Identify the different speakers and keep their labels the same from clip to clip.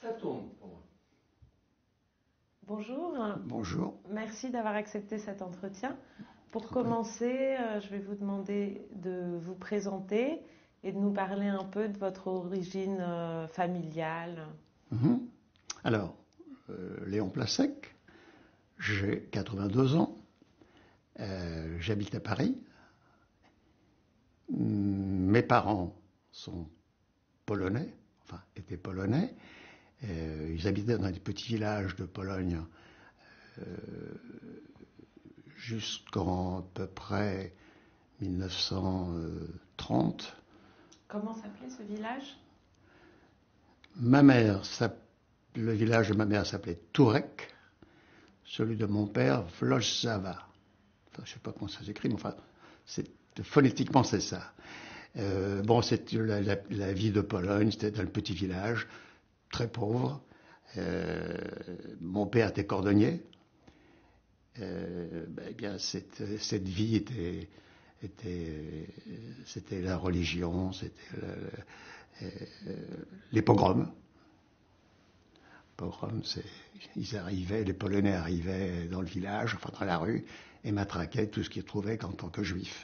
Speaker 1: Ça tourne pour moi.
Speaker 2: Bonjour.
Speaker 3: Bonjour.
Speaker 2: Merci d'avoir accepté cet entretien. Pour commencer, je vais vous demander de vous présenter et de nous parler un peu de votre origine familiale.
Speaker 3: Alors, Léon Plasek, j'ai 82 ans, j'habite à Paris. Mes parents sont polonais, enfin étaient polonais. Ils habitaient dans des petits villages de Pologne jusqu'en à peu près 1930.
Speaker 2: Comment s'appelait ce village?
Speaker 3: Le village de ma mère s'appelait Turek, celui de mon père, Włoszczawa. Enfin, je ne sais pas comment ça s'écrit, mais enfin, phonétiquement c'est ça. C'est la vie de Pologne, c'était dans le petit village, très pauvre. Mon père était cordonnier. Cette vie c'était la religion, c'était les pogroms. Ils arrivaient, les Polonais arrivaient dans le village, enfin dans la rue, et matraquaient tout ce qu'ils trouvaient en tant que juifs.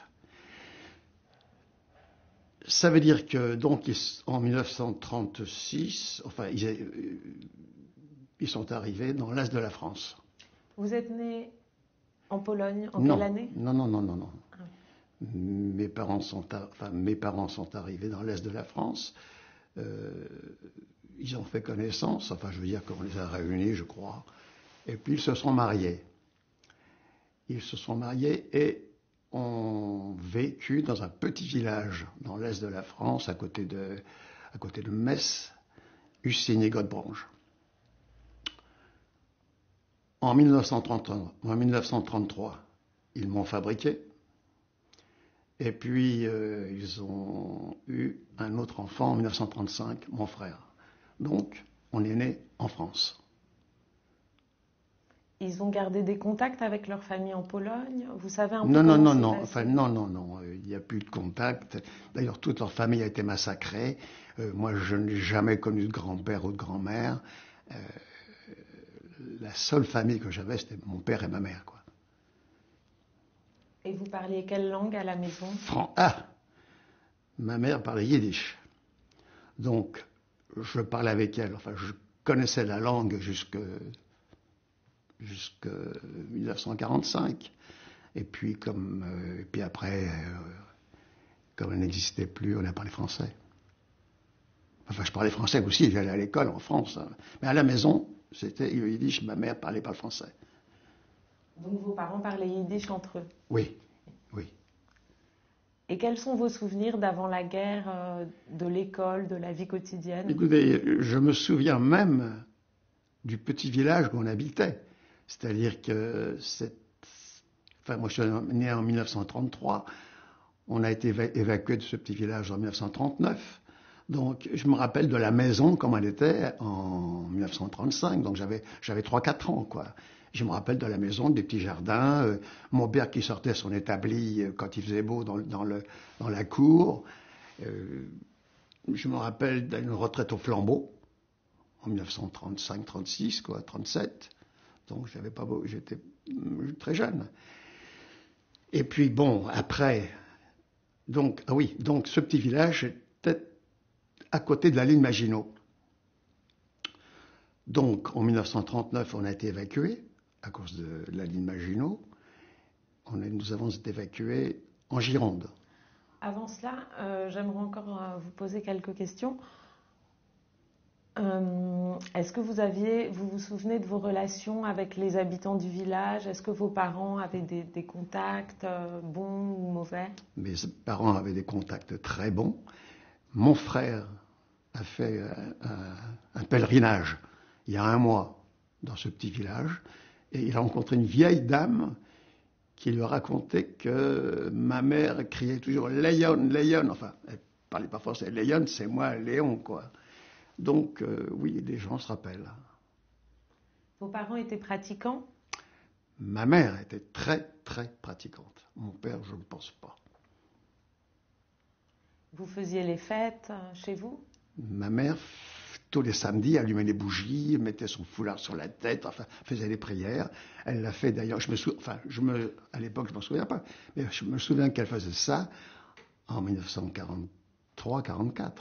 Speaker 3: Ça veut dire que, donc, en 1936, enfin, ils sont arrivés dans l'est de la France.
Speaker 2: Vous êtes né en Pologne en quelle année?
Speaker 3: Non. Ah. Mes parents sont arrivés dans l'est de la France. Ils ont fait connaissance, enfin, je veux dire qu'on les a réunis, je crois. Et puis, ils se sont mariés. Et ont vécu dans un petit village dans l'est de la France, à côté de Metz, Ussigny-Godebranche. En 1933, ils m'ont fabriqué. Et puis, ils ont eu un autre enfant en 1935, mon frère. Donc, on est né en France.
Speaker 2: Ils ont gardé des contacts avec leur famille en Pologne? Vous savez un peu
Speaker 3: Non.
Speaker 2: comment
Speaker 3: Il n'y a plus de contact. D'ailleurs, toute leur famille a été massacrée. Moi, je n'ai jamais connu de grand-père ou de grand-mère. La seule famille que j'avais, c'était mon père et ma mère, quoi.
Speaker 2: Et vous parliez quelle langue à la maison?
Speaker 3: Ma mère parlait yiddish. Donc, je parlais avec elle. Enfin, je connaissais la langue jusqu'à 1945. Et puis, après, comme elle n'existait plus, on a parlé français. Enfin, je parlais français aussi, j'allais à l'école en France. Mais à la maison, c'était le yiddish, ma mère parlait pas le français.
Speaker 2: Donc vos parents parlaient yiddish entre eux?
Speaker 3: Oui.
Speaker 2: Et quels sont vos souvenirs d'avant la guerre, de l'école, de la vie quotidienne?
Speaker 3: Écoutez, je me souviens même du petit village où on habitait. C'est-à-dire que moi je suis né en 1933, on a été évacué de ce petit village en 1939. Donc je me rappelle de la maison comme elle était en 1935, donc j'avais 3-4 ans, quoi. Je me rappelle de la maison, des petits jardins, mon père qui sortait son établi quand il faisait beau dans la cour. Je me rappelle d'une retraite au flambeau en 1935-36, quoi, 37. Donc j'étais très jeune. Et puis bon, après, donc ce petit village était à côté de la ligne Maginot. Donc en 1939, on a été évacués à cause de la ligne Maginot. Nous avons été évacués en Gironde.
Speaker 2: Avant cela, j'aimerais encore vous poser quelques questions. Est-ce que vous vous souvenez de vos relations avec les habitants du village? Est-ce que vos parents avaient des contacts bons ou mauvais?
Speaker 3: Mes parents avaient des contacts très bons. Mon frère a fait un pèlerinage il y a 1 mois dans ce petit village et il a rencontré une vieille dame qui lui a raconté que ma mère criait toujours Léon, Léon. Enfin, elle parlait pas français. Léon, c'est moi, Léon, quoi. Donc, oui, les gens se rappellent.
Speaker 2: Vos parents étaient pratiquants?
Speaker 3: Ma mère était très, très pratiquante. Mon père, je ne pense pas.
Speaker 2: Vous faisiez les fêtes chez vous?
Speaker 3: Ma mère, tous les samedis, allumait les bougies, mettait son foulard sur la tête, enfin, faisait les prières. Elle l'a fait d'ailleurs, à l'époque, je ne m'en souviens pas, mais je me souviens qu'elle faisait ça en 1943-44.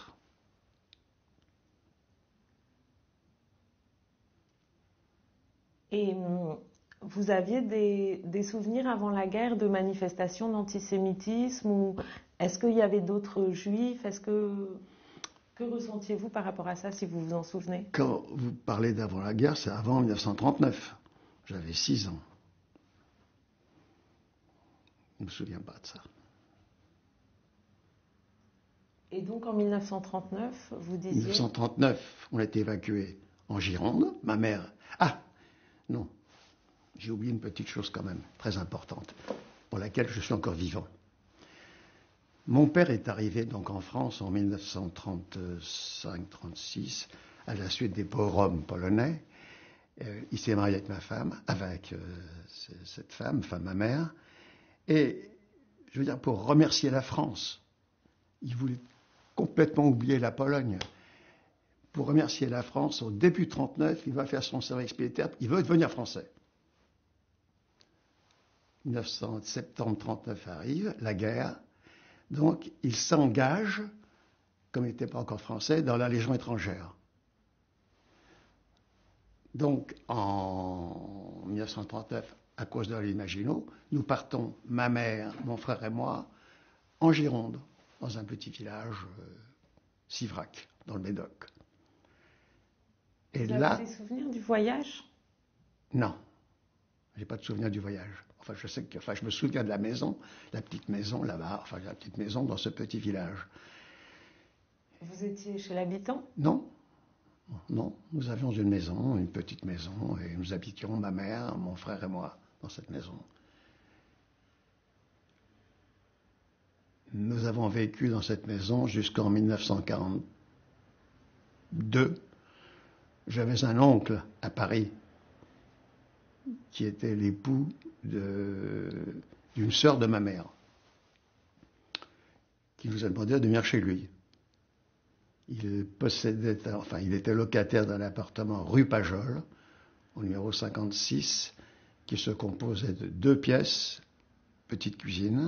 Speaker 2: Et vous aviez des souvenirs avant la guerre de manifestations d'antisémitisme ou est-ce qu'il y avait d'autres juifs? Que ressentiez-vous par rapport à ça, si vous vous en souvenez?
Speaker 3: Quand vous parlez d'avant la guerre, c'est avant 1939. J'avais 6 ans. Je ne me souviens pas de ça.
Speaker 2: Et donc en 1939, vous disiez...
Speaker 3: 1939, on a été évacué en Gironde. Ma mère... Ah, non, j'ai oublié une petite chose quand même, très importante, pour laquelle je suis encore vivant. Mon père est arrivé donc en France en 1935-36, à la suite des pogroms polonais. Il s'est marié avec ma femme, avec cette femme, ma mère. Et, je veux dire, pour remercier la France, il voulait complètement oublier la Pologne. Pour remercier la France, au début de 1939, il va faire son service militaire, il veut devenir français. 1970-39 arrive, la guerre. Donc, il s'engage, comme il n'était pas encore français, dans la Légion étrangère. Donc, en 1939, à cause de l'Imagino, nous partons, ma mère, mon frère et moi, en Gironde, dans un petit village, Sivrac, dans le Médoc.
Speaker 2: Et vous avez des souvenirs du voyage?
Speaker 3: Non, je n'ai pas de souvenir du voyage. Enfin, je me souviens de la maison, la petite maison là-bas, enfin la petite maison dans ce petit village.
Speaker 2: Vous étiez chez l'habitant?
Speaker 3: Non, non, nous avions une maison, une petite maison, et nous habitions, ma mère, mon frère et moi, dans cette maison. Nous avons vécu dans cette maison jusqu'en 1942. J'avais un oncle à Paris qui était l'époux d'une sœur de ma mère, qui nous a demandé de venir chez lui. Il était locataire d'un appartement rue Pajol, au numéro 56, qui se composait de 2 pièces, petite cuisine,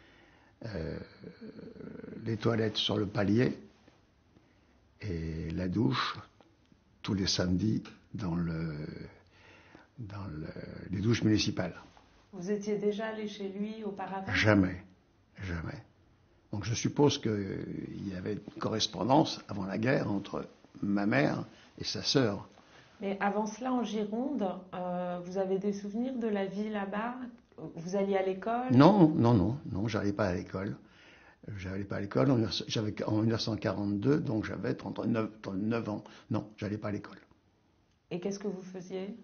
Speaker 3: les toilettes sur le palier et la douche tous les samedis dans les douches municipales.
Speaker 2: Vous étiez déjà allé chez lui auparavant?
Speaker 3: Jamais, jamais. Donc je suppose qu'il y avait une correspondance avant la guerre entre ma mère et sa sœur.
Speaker 2: Mais avant cela, en Gironde, vous avez des souvenirs de la vie là-bas? Vous alliez à l'école?
Speaker 3: Non, j'allais pas à l'école. J'allais pas à l'école en 1942, donc j'avais 39 ans. Non, j'allais pas à l'école.
Speaker 2: Et qu'est-ce que vous faisiez?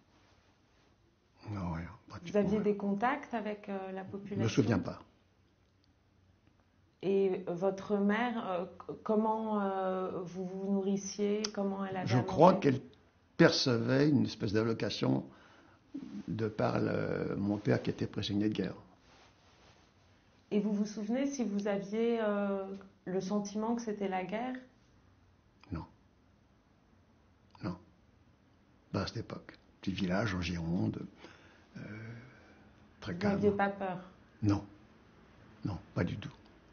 Speaker 3: Non, rien.
Speaker 2: Vous aviez des contacts avec la population?
Speaker 3: Je ne me souviens pas.
Speaker 2: Et votre mère, comment vous vous nourrissiez? Comment elle avait
Speaker 3: Je crois qu'elle percevait une espèce d'allocation de par mon père qui était prisonnier de guerre.
Speaker 2: Et vous vous souvenez si vous aviez le sentiment que c'était la guerre?
Speaker 3: Non. Non. Pas à cette époque. Petit village en Gironde, très calme.
Speaker 2: Vous n'aviez pas peur?
Speaker 3: Non. Non, pas du tout.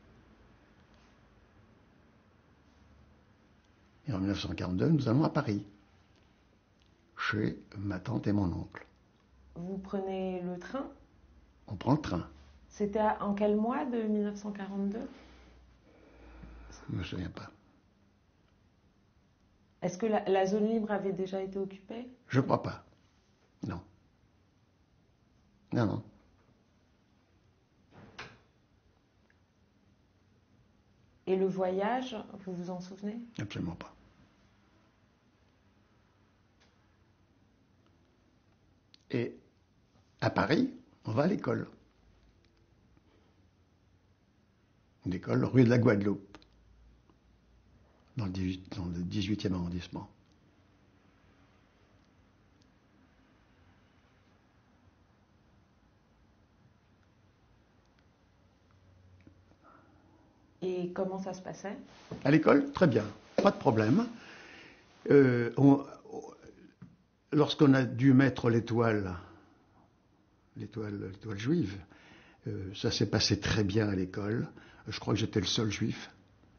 Speaker 3: Et en 1942, nous allons à Paris, chez ma tante et mon oncle.
Speaker 2: Vous prenez le train?
Speaker 3: On prend le train.
Speaker 2: C'était en quel mois de 1942?
Speaker 3: Je ne me souviens pas.
Speaker 2: Est-ce que la zone libre avait déjà été occupée?
Speaker 3: Je ne crois pas. Non. Non.
Speaker 2: Et le voyage, vous vous en souvenez?
Speaker 3: Absolument pas. Et à Paris, on va à l'école. Une école rue de la Guadeloupe, dans le 18e arrondissement.
Speaker 2: Et comment ça se passait?
Speaker 3: À l'école, très bien, pas de problème. Lorsqu'on a dû mettre l'étoile juive, ça s'est passé très bien à l'école. Je crois que j'étais le seul juif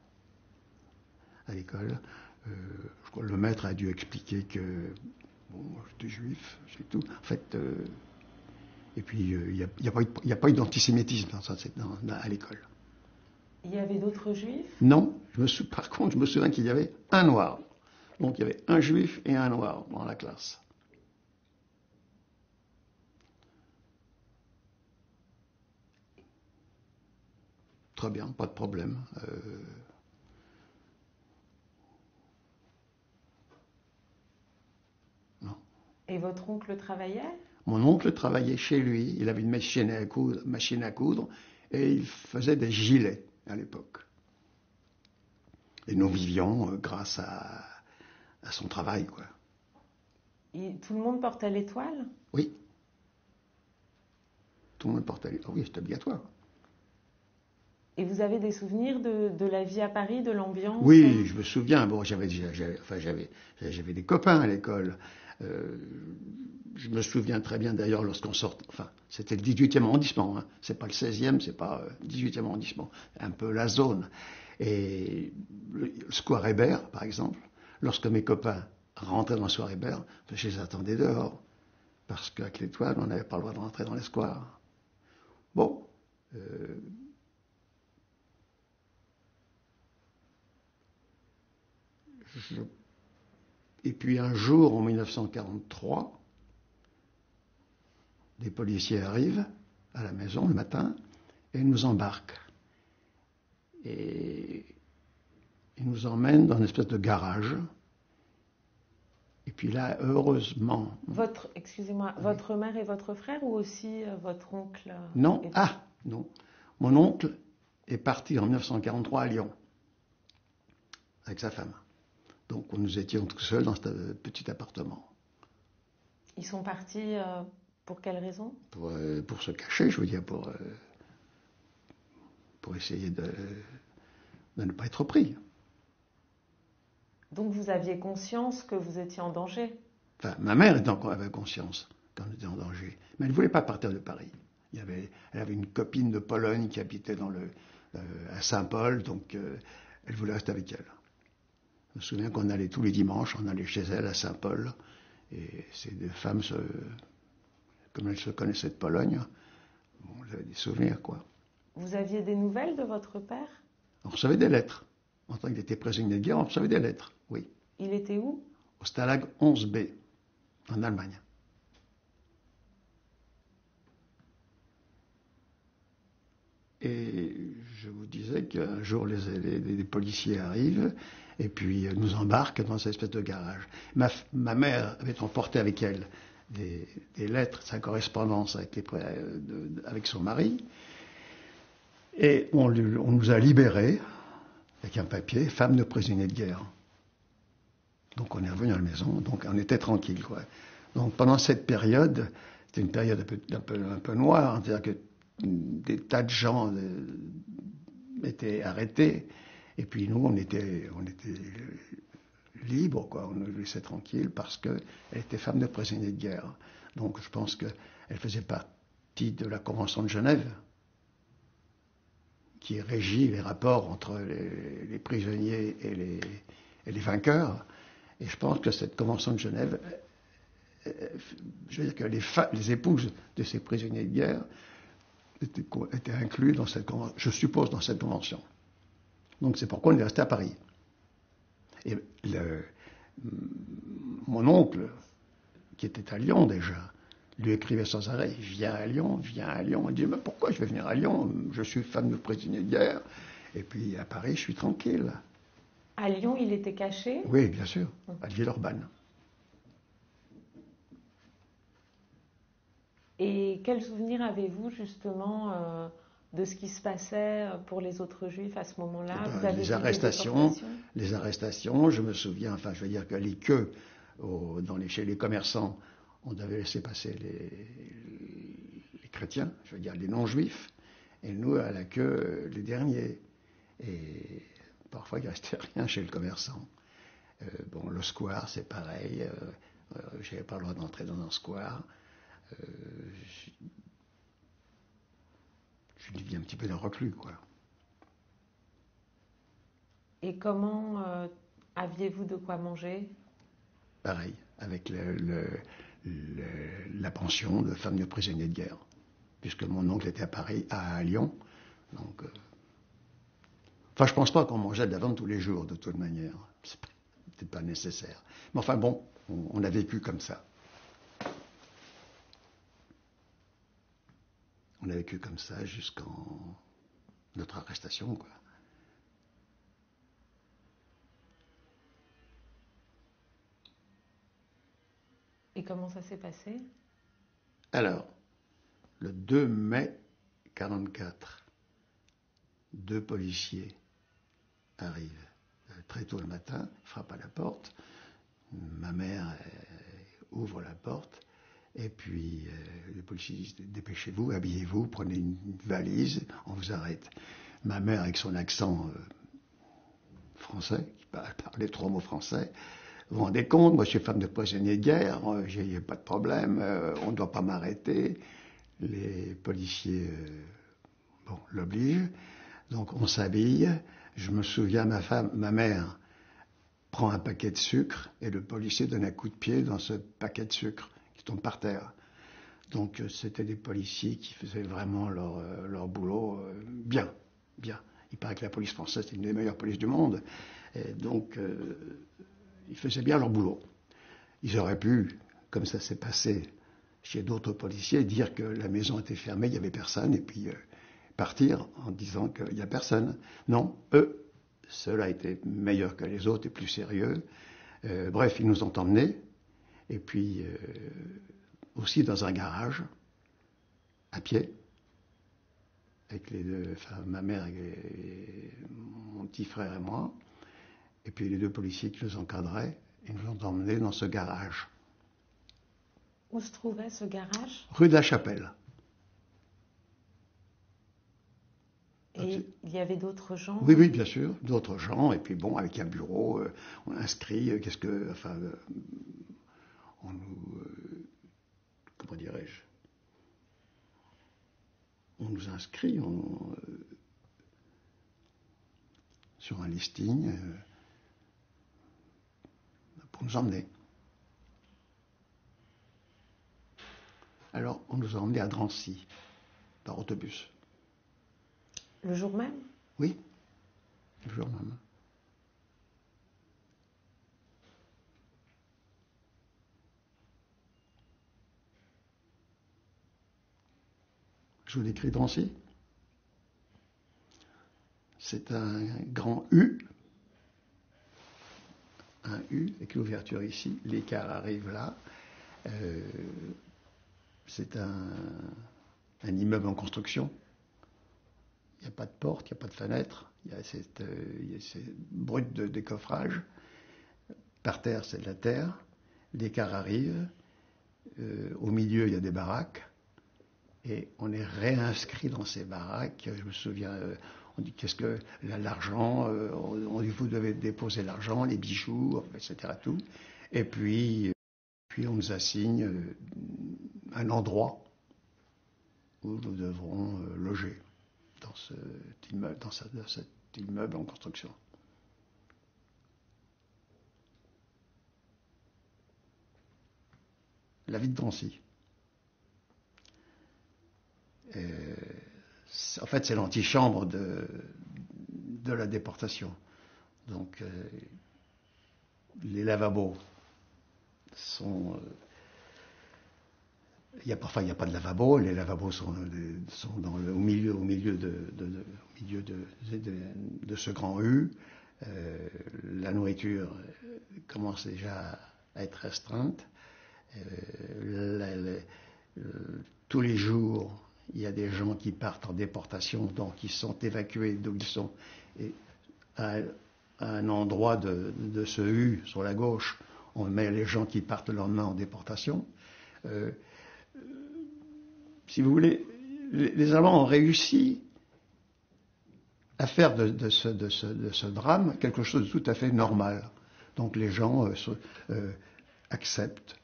Speaker 3: à l'école. Je crois que le maître a dû expliquer que bon, j'étais juif, c'est tout. En fait, et puis il n'y a pas eu d'antisémitisme à l'école.
Speaker 2: Il y avait d'autres juifs?
Speaker 3: Non, par contre, je me souviens qu'il y avait un noir. Donc il y avait un juif et un noir dans la classe. Très bien, pas de problème. Non.
Speaker 2: Et votre oncle travaillait?
Speaker 3: Mon oncle travaillait chez lui, il avait une machine à coudre et il faisait des gilets à l'époque. Et nous vivions grâce à son travail, quoi.
Speaker 2: Tout le monde portait l'étoile?
Speaker 3: Oui. Tout le monde portait l'étoile. Oui, c'est obligatoire.
Speaker 2: Et vous avez des souvenirs de la vie à Paris, de l'ambiance?
Speaker 3: Oui, je me souviens. Bon, j'avais des copains à l'école. Je me souviens très bien d'ailleurs lorsqu'on sort. Enfin, c'était le 18e arrondissement. Hein. C'est pas le 16e, c'est pas le 18e arrondissement. Un peu la zone. Et le square Hébert, par exemple, lorsque mes copains rentraient dans le square Hébert, je les attendais dehors. Parce qu'avec l'étoile, on n'avait pas le droit de rentrer dans les squares. Bon. Et puis un jour, en 1943, des policiers arrivent à la maison le matin et nous embarquent. Et ils nous emmènent dans une espèce de garage. Et puis là, heureusement...
Speaker 2: Excusez-moi, votre mère et votre frère ou aussi votre oncle?
Speaker 3: Non, non. Mon oncle est parti en 1943 à Lyon, avec sa femme. Donc nous étions tout seuls dans ce petit appartement.
Speaker 2: Ils sont partis pour quelle raison?
Speaker 3: Pour se cacher, je veux dire, pour essayer de ne pas être pris.
Speaker 2: Donc vous aviez conscience que vous étiez en danger?
Speaker 3: Enfin, ma mère avait conscience qu'on était en danger, mais elle ne voulait pas partir de Paris. Elle avait une copine de Pologne qui habitait à Saint-Paul, donc elle voulait rester avec elle. Je me souviens qu'on allait tous les dimanches, on allait chez elle à Saint-Paul, et ces deux femmes, comme elles se connaissaient de Pologne, bon, j'avais des souvenirs, quoi.
Speaker 2: Vous aviez des nouvelles de votre père?
Speaker 3: On recevait des lettres. En tant qu'il était prisonnier de guerre, on recevait des lettres, oui.
Speaker 2: Il était où?
Speaker 3: Au Stalag 11B, en Allemagne. Et je vous disais qu'un jour, les policiers arrivent et puis nous embarquent dans cette espèce de garage. Ma mère avait emporté avec elle des lettres, sa correspondance avec son mari. Et on nous a libérés avec un papier, femme de prisonnier de guerre. Donc on est revenu à la maison, donc on était tranquille, quoi. Donc pendant cette période, c'était une période un peu noire, c'est-à-dire que des tas de gens étaient arrêtés, et puis nous on était libres, quoi. On nous laissait tranquilles parce qu'elle était femme de prisonnier de guerre. Donc je pense qu'elle faisait partie de la Convention de Genève, qui régit les rapports entre les prisonniers et les vainqueurs. Et je pense que cette Convention de Genève, je veux dire que les épouses de ces prisonniers de guerre étaient inclus dans cette convention, je suppose, dans cette convention. Donc c'est pourquoi on est resté à Paris. Et mon oncle, qui était à Lyon déjà, lui écrivait sans arrêt, viens à Lyon. Il dit, mais pourquoi je vais venir à Lyon? Je suis femme de prisonnier de guerre. Et puis à Paris, je suis tranquille.
Speaker 2: À Lyon, il était caché?
Speaker 3: Oui, bien sûr, à Villeurbanne.
Speaker 2: Et quel souvenir avez-vous justement de ce qui se passait pour les autres juifs à ce moment-là? Vous avez
Speaker 3: les arrestations, je me souviens, enfin je veux dire que les queues chez les commerçants, on devait laisser passer les chrétiens, je veux dire les non-juifs, et nous à la queue les derniers. Et parfois il ne restait rien chez le commerçant. le square, c'est pareil. J'avais pas le droit d'entrer dans un square. Je deviens un petit peu d'un reclus, quoi.
Speaker 2: Et comment aviez-vous de quoi manger?
Speaker 3: Pareil, avec la pension de femme de prisonnier de guerre, puisque mon oncle était à Paris, à Lyon. Donc, enfin, je pense pas qu'on mangeait de la viande tous les jours, de toute manière. C'est peut-être pas nécessaire. Mais enfin bon, on a vécu comme ça. On a vécu comme ça jusqu'en notre arrestation, quoi.
Speaker 2: Et comment ça s'est passé?
Speaker 3: Alors, le 2 mai 1944, 2 policiers arrivent très tôt le matin, frappent à la porte. Ma mère ouvre la porte, et puis les policiers disent « Dépêchez-vous, habillez-vous, prenez une valise, on vous arrête ». Ma mère, avec son accent français, qui parlait 3 mots français, vous vous rendez compte, moi je suis femme de prisonnier de guerre, j'ai pas de problème, on ne doit pas m'arrêter. Les policiers l'obligent, donc on s'habille. Je me souviens, ma mère prend un paquet de sucre et le policier donne un coup de pied dans ce paquet de sucre qui tombe par terre. Donc c'était des policiers qui faisaient vraiment leur boulot bien. Il paraît que la police française est une des meilleures polices du monde. Et donc ils faisaient bien leur boulot. Ils auraient pu, comme ça s'est passé chez d'autres policiers, dire que la maison était fermée, il n'y avait personne, et puis partir en disant qu'il n'y a personne. Non, eux, ceux-là étaient meilleurs que les autres et plus sérieux. Bref, ils nous ont emmenés, et puis aussi dans un garage, à pied, avec les deux, enfin, ma mère et mon petit frère et moi, et puis les 2 policiers qui nous encadraient, ils nous ont emmenés dans ce garage.
Speaker 2: Où se trouvait ce garage?
Speaker 3: Rue de la Chapelle.
Speaker 2: Et il y avait d'autres gens?
Speaker 3: Oui, bien sûr, d'autres gens, et puis bon, avec un bureau, on inscrit, on nous, comment dirais-je, on nous inscrit sur un listing pour nous emmener. Alors, on nous a emmenés à Drancy, par autobus.
Speaker 2: Le jour même?
Speaker 3: Oui, le jour même. Je vous décris Drancy. C'est un grand U, avec l'ouverture ici. Les cars arrivent là. C'est un immeuble en construction. Il n'y a pas de porte, il n'y a pas de fenêtre. Il y a cette brute de décoffrage. Par terre, c'est de la terre. Les cars arrivent. Au milieu, il y a des baraques. Et on est réinscrit dans ces baraques. Je me souviens, on dit qu'est-ce que l'argent, on dit vous devez déposer l'argent, les bijoux, etc. Tout. Et puis on nous assigne un endroit où nous devrons loger dans cet immeuble en construction. La ville de Drancy. En fait, c'est l'antichambre de la déportation. Donc, les lavabos sont... Parfois, il n'y a pas de lavabo. Les lavabos sont au milieu de ce grand U. La nourriture commence déjà à être restreinte. Tous les jours, il y a des gens qui partent en déportation, donc ils sont évacués d'où ils sont. Et à un endroit de ce U, sur la gauche, on met les gens qui partent le lendemain en déportation. Si vous voulez, les Allemands ont réussi à faire de ce drame quelque chose de tout à fait normal. Donc les gens acceptent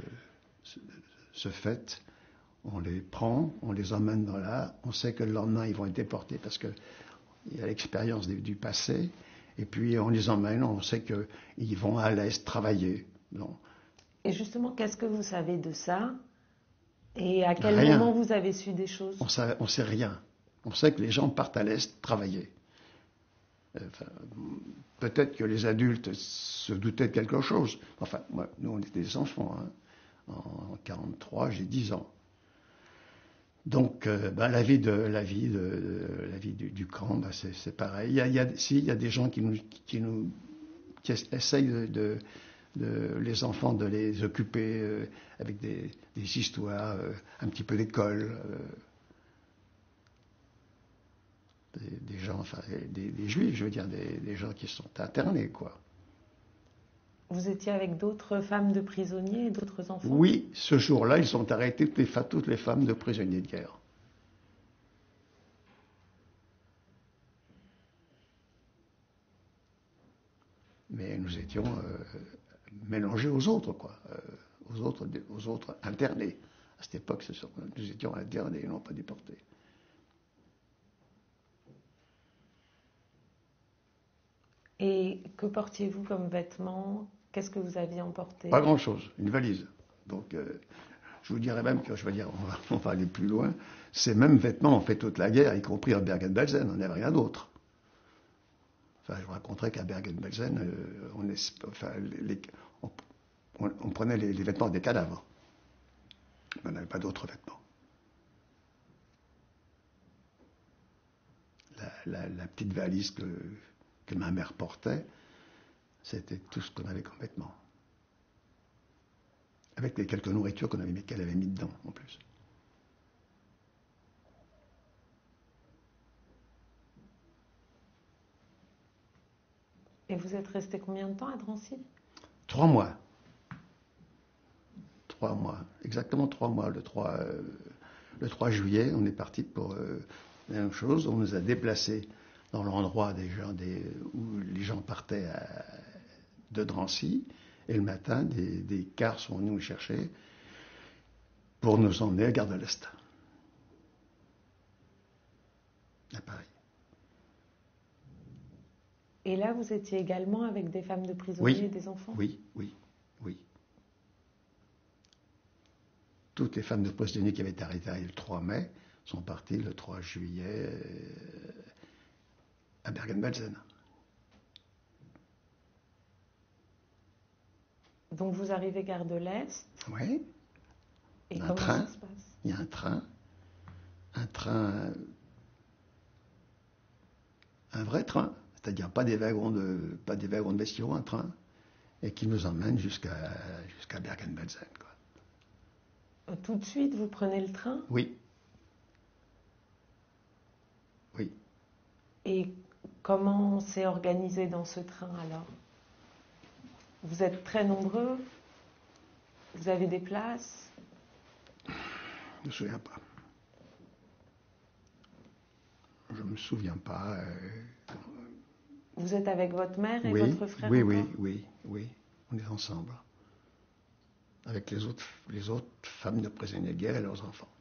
Speaker 3: ce fait. On les prend, on les emmène dans là. On sait que le lendemain, ils vont être déportés parce qu'il y a l'expérience du passé. Et puis on les emmène, on sait qu'ils vont à l'Est travailler. Non.
Speaker 2: Et justement, qu'est-ce que vous savez de ça? Et à quel
Speaker 3: Rien.
Speaker 2: moment vous avez su des choses?
Speaker 3: On sait rien. On sait que les gens partent à l'Est travailler. Enfin, peut-être que les adultes se doutaient de quelque chose. Enfin, nous, on était des enfants. Hein. En 1943, j'ai 10 ans. Donc, la vie du camp, c'est pareil. Il y a des gens qui essayent les enfants de les occuper avec des histoires, un petit peu d'école. Des gens, enfin, des juifs, je veux dire, des gens qui sont internés, quoi.
Speaker 2: Vous étiez avec d'autres femmes de prisonniers et d'autres enfants?
Speaker 3: Oui, ce jour-là, ils ont arrêté toutes les femmes de prisonniers de guerre. Mais nous étions mélangés aux autres, quoi, aux autres internés. À cette époque, nous étions internés, non pas déportés.
Speaker 2: Et que portiez-vous comme vêtements? Qu'est-ce que vous aviez emporté?
Speaker 3: Pas grand-chose, une valise. Donc, je vous dirais même que, je veux dire, on va aller plus loin. Ces mêmes vêtements ont fait toute la guerre, y compris à Bergen-Belsen, on n'avait rien d'autre. Enfin, je vous raconterai qu'à Bergen-Belsen, on prenait les vêtements des cadavres. On n'avait pas d'autres vêtements. La petite valise que ma mère portait, c'était tout ce qu'on avait comme vêtements. Avec les quelques nourritures qu'elle avait mis dedans, en plus.
Speaker 2: Et vous êtes resté combien de temps à Drancy?
Speaker 3: 3 mois. 3 mois. Exactement 3 mois. Le 3 juillet, on est parti pour la même chose. On nous a déplacés dans l'endroit où les gens partaient de Drancy. Et le matin, des cars sont venus nous chercher pour nous emmener à Gare de l'Est. À Paris.
Speaker 2: Et là, vous étiez également avec des femmes de prisonniers et des enfants?
Speaker 3: Oui. Toutes les femmes de prisonniers qui avaient été arrêtées le 3 mai sont parties le 3 juillet à Bergen-Belsen.
Speaker 2: Donc vous arrivez Gare de l'Est?
Speaker 3: Oui.
Speaker 2: Et comment ça se passe?
Speaker 3: Il y a un train, un vrai train, c'est-à-dire pas des wagons de bestiaux, un train, et qui nous emmène jusqu'à Bergen-Belsen, quoi.
Speaker 2: Tout de suite, vous prenez le train?
Speaker 3: Oui.
Speaker 2: Et comment c'est organisé dans ce train alors? Vous êtes très nombreux? Vous avez des places?
Speaker 3: Je ne me souviens pas. Je ne me souviens pas.
Speaker 2: Vous êtes avec votre mère et votre frère encore?
Speaker 3: Oui. On est ensemble. Avec les autres femmes de prisonniers de guerre et leurs enfants.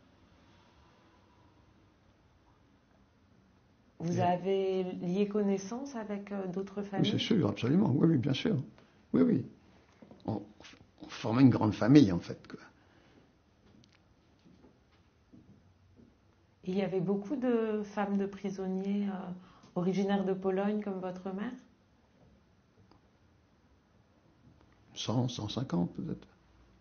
Speaker 2: Vous avez lié connaissance avec d'autres familles?
Speaker 3: Oui, c'est sûr, absolument. Oui, bien sûr. Oui. On formait une grande famille, en fait, quoi.
Speaker 2: Il y avait beaucoup de femmes de prisonniers originaires de Pologne comme votre mère?
Speaker 3: 100, 150 peut-être.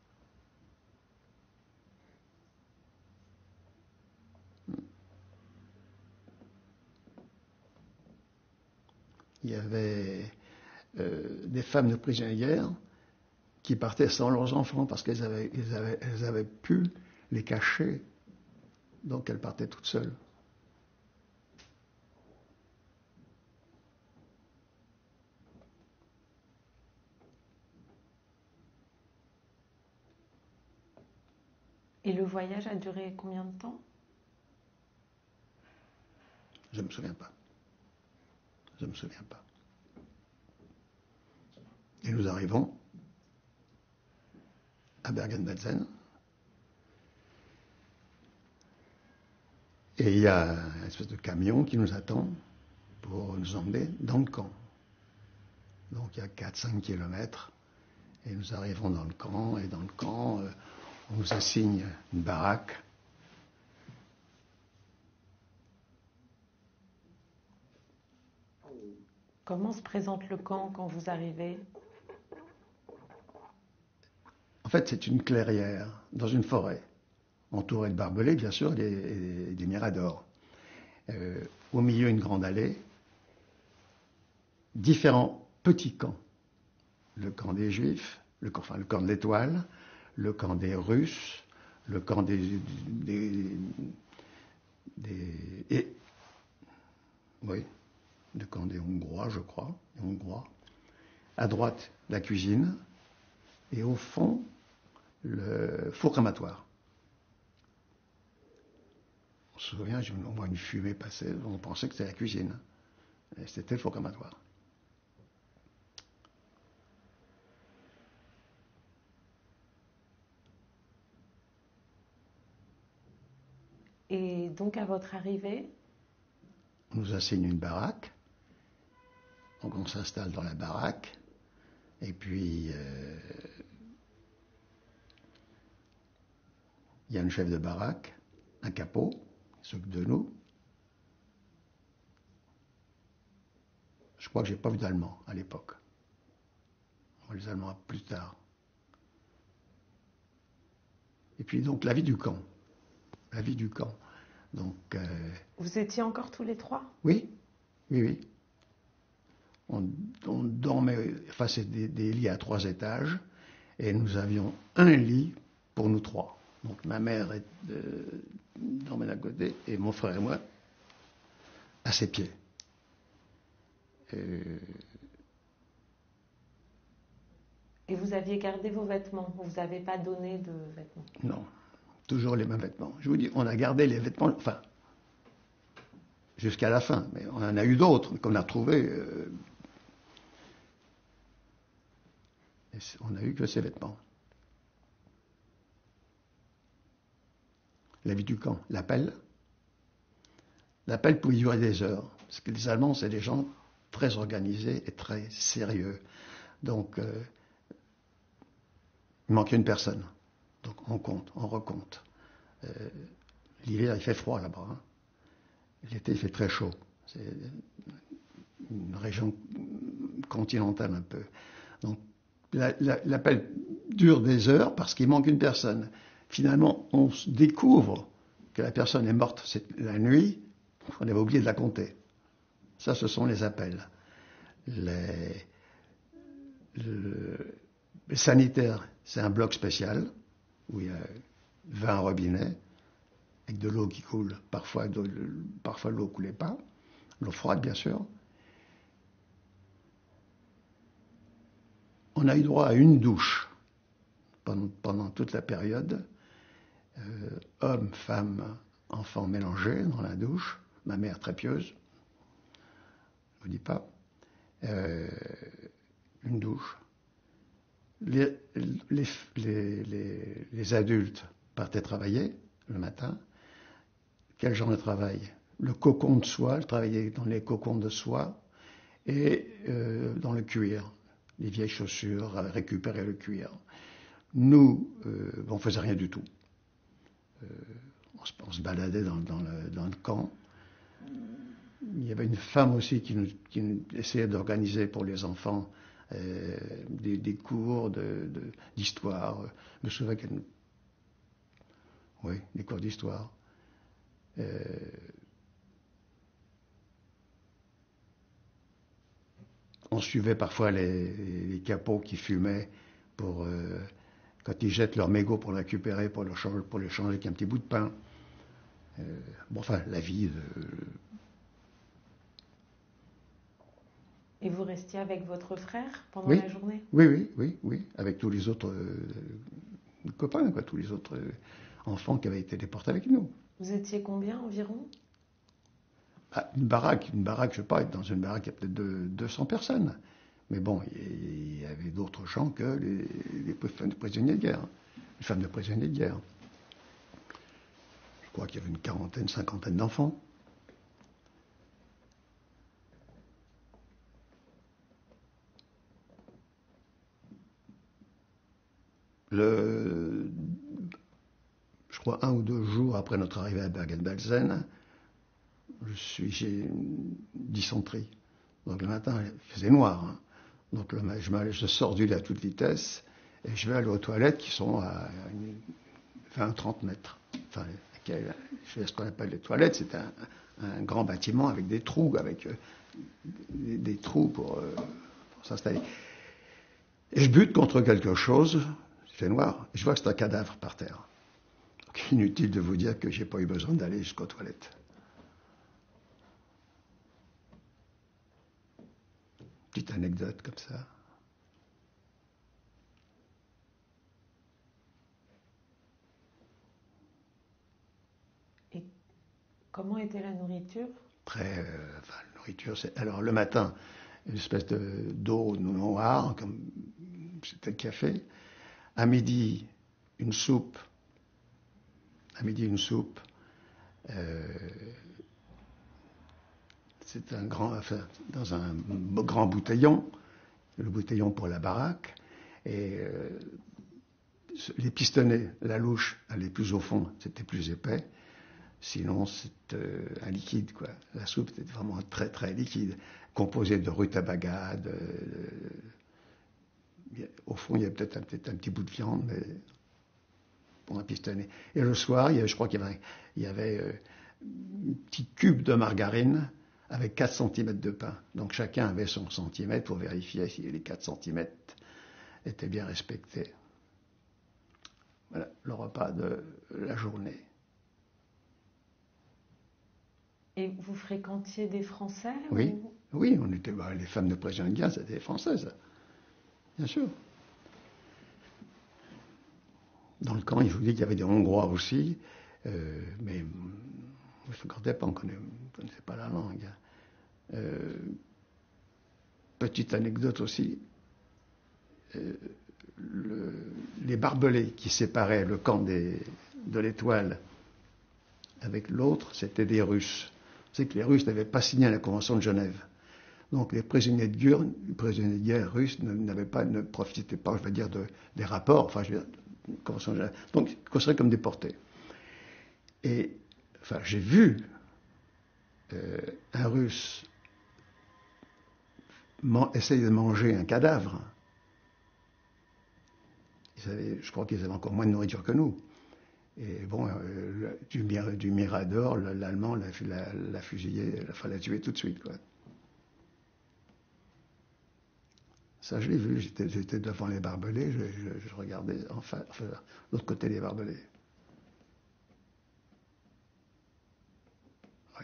Speaker 3: Il y avait des femmes de prisonniers de guerre qui partaient sans leurs enfants parce qu'elles avaient pu les cacher. Donc elles partaient toutes seules.
Speaker 2: Et le voyage a duré combien de temps?
Speaker 3: Je ne me souviens pas. Et nous arrivons à Bergen-Belsen. Et il y a une espèce de camion qui nous attend pour nous emmener dans le camp. Donc il y a 4-5 kilomètres. Et nous arrivons dans le camp. Et dans le camp, on nous assigne une baraque.
Speaker 2: Comment se présente le camp quand vous arrivez?
Speaker 3: En fait, c'est une clairière dans une forêt, entourée de barbelés, bien sûr, et des miradors. Au milieu, une grande allée, différents petits camps. Le camp des Juifs, le camp de l'Étoile, le camp des Russes, le camp oui, le camp des Hongrois, je crois, les Hongrois. À droite, la cuisine, et au fond, le four crématoire. On se souvient, on voit une fumée passer, on pensait que c'était la cuisine. Et c'était le four crématoire.
Speaker 2: Et donc, à votre arrivée,
Speaker 3: On nous assigne une baraque. Donc on s'installe dans la baraque. Et puis, il y a une chef de baraque, un capot, qui s'occupe de nous. Je crois que je n'ai pas vu d'Allemands à l'époque. On voit les Allemands plus tard. Et puis donc la vie du camp. La vie du camp. Donc,
Speaker 2: vous étiez encore tous les trois?
Speaker 3: oui. On dormait, enfin c'est des lits à 3 étages, et nous avions un lit pour nous 3. Donc ma mère dormait d'un côté, et mon frère et moi à ses pieds.
Speaker 2: Et vous aviez gardé vos vêtements? Vous n'avez pas donné de vêtements?
Speaker 3: Non, toujours les mêmes vêtements. Je vous dis, on a gardé les vêtements, enfin, jusqu'à la fin, mais on en a eu d'autres qu'on a retrouvés. On n'a eu que ces vêtements. La vie du camp, l'appel. L'appel pouvait durer des heures, parce que les Allemands, c'est des gens très organisés et très sérieux. Donc, il manquait une personne. Donc, on compte, on recompte. L'hiver, il fait froid là-bas. Hein. L'été, il fait très chaud. C'est une région continentale un peu. Donc, l'appel dure des heures parce qu'il manque une personne. Finalement, on découvre que la personne est morte la nuit, on avait oublié de la compter. Ça, ce sont les appels. Les sanitaires, c'est un bloc spécial où il y a 20 robinets avec de l'eau qui coule. Parfois l'eau ne coulait pas. L'eau froide, bien sûr. On a eu droit à une douche pendant toute la période. Hommes, femmes, enfants mélangés dans la douche. Ma mère très pieuse. Je ne vous dis pas. Une douche. Les adultes partaient travailler le matin. Quel genre de travail? Le cocon de soie, travailler dans les cocons de soie et dans le cuir. Les vieilles chaussures, récupérer le cuir. Nous, on ne faisait rien du tout. On se baladait dans le camp. Il y avait une femme aussi qui essayait d'organiser pour les enfants des cours d'histoire. Je me souviens qu'elle... Oui, des cours d'histoire. On suivait parfois les capots qui fumaient pour... quand ils jettent leur mégot pour le récupérer, pour le changer avec un petit bout de pain. Bon, enfin, la vie de...
Speaker 2: Et vous restiez avec votre frère pendant
Speaker 3: Oui.
Speaker 2: la journée?
Speaker 3: Oui, avec tous les autres copains, quoi, tous les autres enfants qui avaient été déportés avec nous.
Speaker 2: Vous étiez combien environ?
Speaker 3: Une baraque, je sais pas, dans une baraque, il y a peut-être 200 personnes. Mais bon, il y avait d'autres gens que les femmes de prisonniers de guerre. Les femmes de prisonniers de guerre. Je crois qu'il y avait une quarantaine, cinquantaine d'enfants. Je crois 1 ou 2 jours après notre arrivée à Bergen-Belsen, j'ai une dysenterie. Donc le matin, il faisait noir. Hein. Donc je sors du lit à toute vitesse et je vais aller aux toilettes qui sont à 20-30 mètres. Enfin, je sais ce qu'on appelle les toilettes, c'est un grand bâtiment avec des trous, avec des trous pour s'installer. Et je bute contre quelque chose, il fait noir, et je vois que c'est un cadavre par terre. Donc inutile de vous dire que j'ai pas eu besoin d'aller jusqu'aux toilettes. Petite anecdote comme ça.
Speaker 2: Et comment était la nourriture?
Speaker 3: La nourriture, c'est... Alors le matin, une espèce d'eau noire, comme c'était le café. À midi, une soupe. C'est dans un grand bouteillon, le bouteillon pour la baraque. Et les pistonnets, la louche, allait plus au fond, c'était plus épais. Sinon, c'est un liquide, quoi. La soupe était vraiment très, très liquide, composée de rutabaga. Au fond, il y avait peut-être un petit bout de viande, mais pour un pistonnet. Et le soir, je crois qu'il y avait un petit cube de margarine avec 4 cm de pain. Donc chacun avait son centimètre pour vérifier si les 4 cm étaient bien respectés. Voilà, le repas de la journée.
Speaker 2: Et vous fréquentiez des Français?
Speaker 3: Oui, oui, on était les femmes de prisonniers de guerre, c'était des Françaises, bien sûr. Dans le camp, il vous dit qu'il y avait des Hongrois aussi, mais on ne se fréquentait pas, on ne connaissait pas la langue. Petite anecdote aussi, les barbelés qui séparaient le camp de l'Étoile avec l'autre, c'était des Russes. C'est que les Russes n'avaient pas signé la Convention de Genève. Donc les prisonniers de guerre russes ne profitaient pas, je veux dire, des rapports, enfin, je veux dire, Convention de Genève. Donc ils considéraient comme déportés. Et enfin, j'ai vu un Russe essayer de manger un cadavre. Je crois qu'ils avaient encore moins de nourriture que nous. Et bon, du Mirador, l'Allemand l'a fusillé, l'a tué tout de suite, quoi. Ça, je l'ai vu. J'étais devant les barbelés, je regardais enfin, l'autre côté des barbelés. Ouais.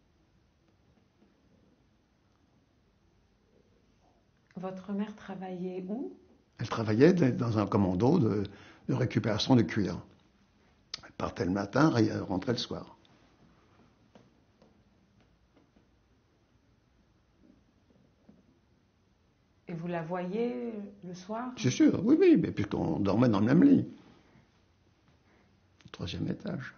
Speaker 2: Votre mère travaillait où?
Speaker 3: Elle travaillait dans un commando de récupération de cuir. Elle partait le matin, elle rentrait le soir.
Speaker 2: Et vous la voyez le soir?
Speaker 3: C'est sûr, oui, mais puisqu'on dormait dans le même lit. Au 3e étage.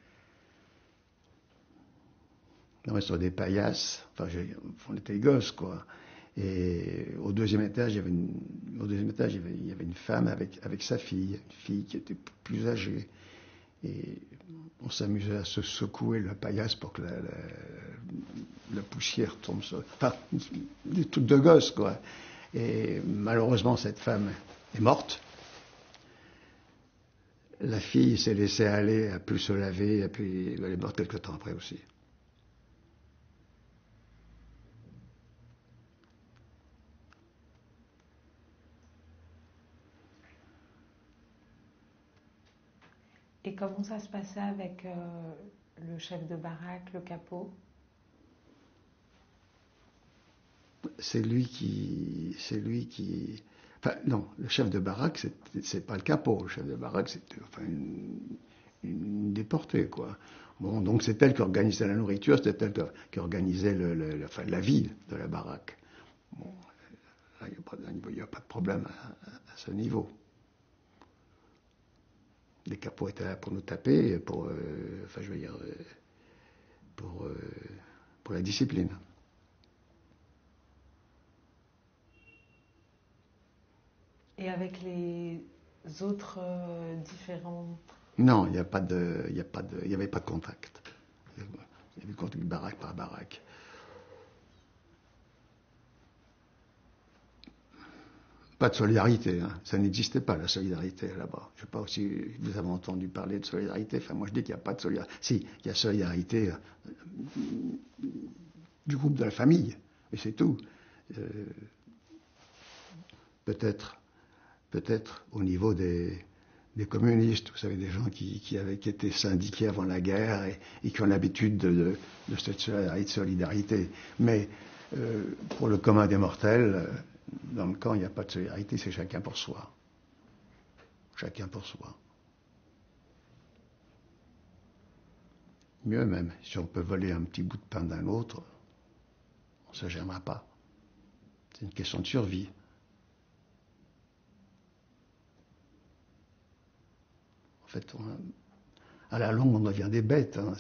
Speaker 3: On dormait sur des paillasses. Enfin, on était gosses, quoi. Et au 2e étage, il y avait une femme avec sa fille, une fille qui était plus âgée. Et on s'amusait à se secouer la paillasse pour que la poussière tombe sur... Enfin, des trucs de gosse, quoi. Et malheureusement, cette femme est morte. La fille s'est laissée aller, a pu se laver, et puis elle est morte quelque temps après aussi.
Speaker 2: Et comment ça se passait avec le chef de baraque, le capot?
Speaker 3: C'est lui qui... Enfin, non, le chef de baraque, c'est pas le capot. Le chef de baraque, c'était une déportée, quoi. Bon, donc c'est elle qui organisait la nourriture, c'était elle qui organisait la vie de la baraque. Bon, il n'y a pas de problème à ce niveau. Les capots étaient là pour nous taper, pour la discipline.
Speaker 2: Et avec les autres différents...
Speaker 3: Non, il n'y avait pas de contact. Il y avait contact baraque par baraque. Pas de solidarité, hein. Ça n'existait pas, la solidarité là-bas. Je ne sais pas si vous avez entendu parler de solidarité. Enfin, moi je dis qu'il n'y a pas de solidarité. Si, il y a solidarité du groupe de la famille, et c'est tout. Peut-être au niveau des communistes, vous savez, des gens qui étaient syndiqués avant la guerre et qui ont l'habitude de cette solidarité. Mais pour le commun des mortels, dans le camp, il n'y a pas de solidarité, c'est chacun pour soi. Chacun pour soi. Mieux même, si on peut voler un petit bout de pain d'un autre, on ne se gênera pas. C'est une question de survie. En fait, à la longue, on devient des bêtes. Hein.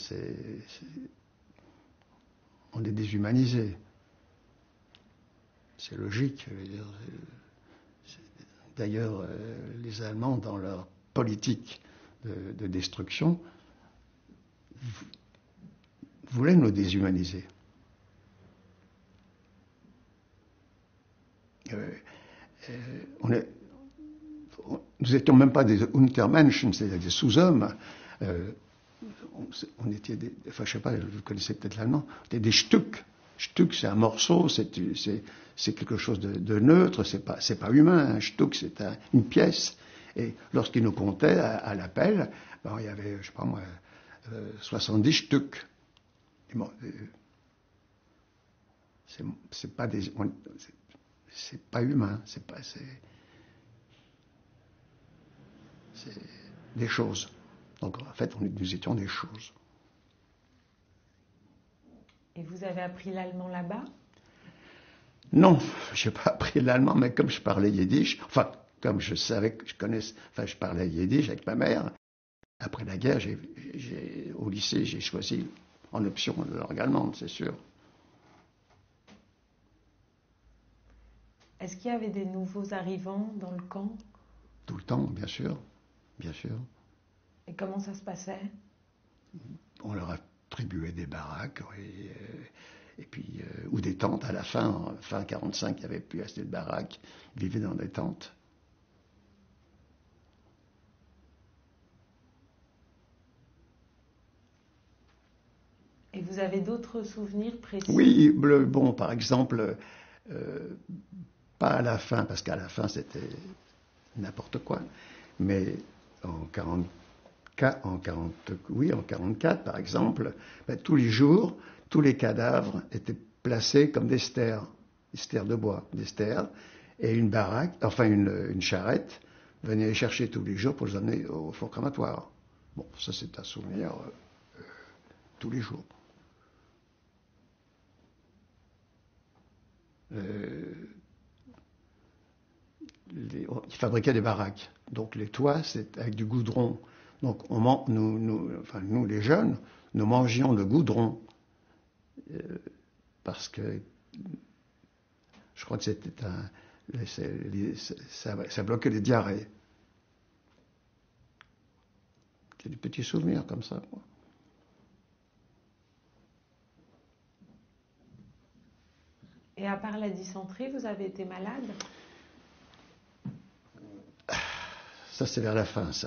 Speaker 3: On est déshumanisé. C'est logique. D'ailleurs, les Allemands, dans leur politique de destruction, voulaient nous déshumaniser. Nous n'étions même pas des Untermenschen, c'est-à-dire des sous-hommes. On était des... Enfin, je ne sais pas, vous connaissez peut-être l'allemand. On était des Stück. Stück, c'est un morceau, c'est quelque chose de neutre, c'est pas humain. Un Stück, c'est une pièce. Et lorsqu'ils nous comptaient à l'appel, ben, il y avait, je sais pas moi, 70 Stück. Et bon, c'est pas des... C'est pas humain, c'est des choses. Donc en fait, nous étions des choses.
Speaker 2: Et vous avez appris l'allemand là-bas?
Speaker 3: Non, je n'ai pas appris l'allemand, mais comme je parlais yiddish, enfin, comme je savais que je parlais yiddish avec ma mère, après la guerre, au lycée, j'ai choisi en option la langue allemande, c'est sûr.
Speaker 2: Est-ce qu'il y avait des nouveaux arrivants dans le camp?
Speaker 3: Tout le temps, bien sûr, bien sûr.
Speaker 2: Et comment ça se passait?
Speaker 3: On leur attribuait des baraques et puis ou des tentes. À la fin 45, il n'y avait plus assez de baraques. Ils vivaient dans des tentes.
Speaker 2: Et vous avez d'autres souvenirs précis?
Speaker 3: Oui, bon, par exemple, pas à la fin, parce qu'à la fin c'était n'importe quoi, mais en 44 par exemple, ben, tous les jours, tous les cadavres étaient placés comme des stères de bois, des stères, et une baraque, enfin une charrette, venait les chercher tous les jours pour les amener au four crématoire. Bon, ça c'est un souvenir tous les jours. Ils fabriquaient des baraques. Donc les toits, c'est avec du goudron. Donc nous les jeunes, nous mangions le goudron parce que je crois que ça bloquait les diarrhées. C'est des petits souvenirs comme ça, quoi.
Speaker 2: Et à part la dysenterie, vous avez été malade?
Speaker 3: Ça, c'est vers la fin, ça.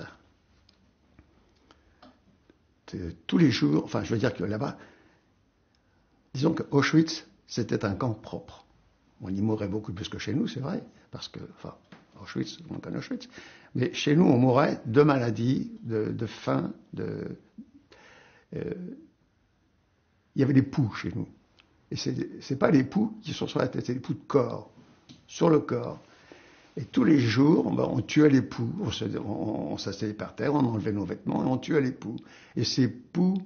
Speaker 3: Tous les jours, enfin, je veux dire que là-bas, disons que Auschwitz, c'était un camp propre. On y mourait beaucoup plus que chez nous, c'est vrai, parce que, enfin, Auschwitz, on connaît Auschwitz, mais chez nous, on mourait de maladies, de faim, il y avait des poux chez nous. Et c'est pas les poux qui sont sur la tête, c'est les poux de corps, sur le corps. Et tous les jours, on tuait les poux, on s'asseyait par terre, on enlevait nos vêtements et on tuait les poux. Et ces poux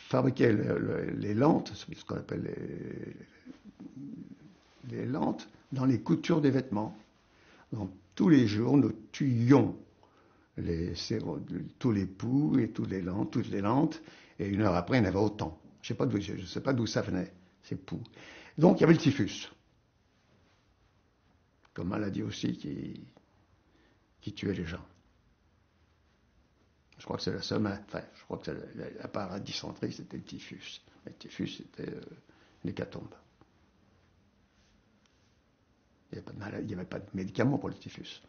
Speaker 3: fabriquaient les lentes, ce qu'on appelle les lentes, dans les coutures des vêtements. Donc, tous les jours, nous tuions tous les poux et toutes les lentes, et 1 heure après, il y en avait autant. Je ne sais pas d'où ça venait, ces poux. Donc, il y avait le typhus, comme maladie aussi qui tuait les gens. Je crois que c'est la seule, je crois que à part la dysenterie, c'était le typhus. Mais le typhus, c'était une hécatombe. Il n'y avait pas de médicaments pour le typhus.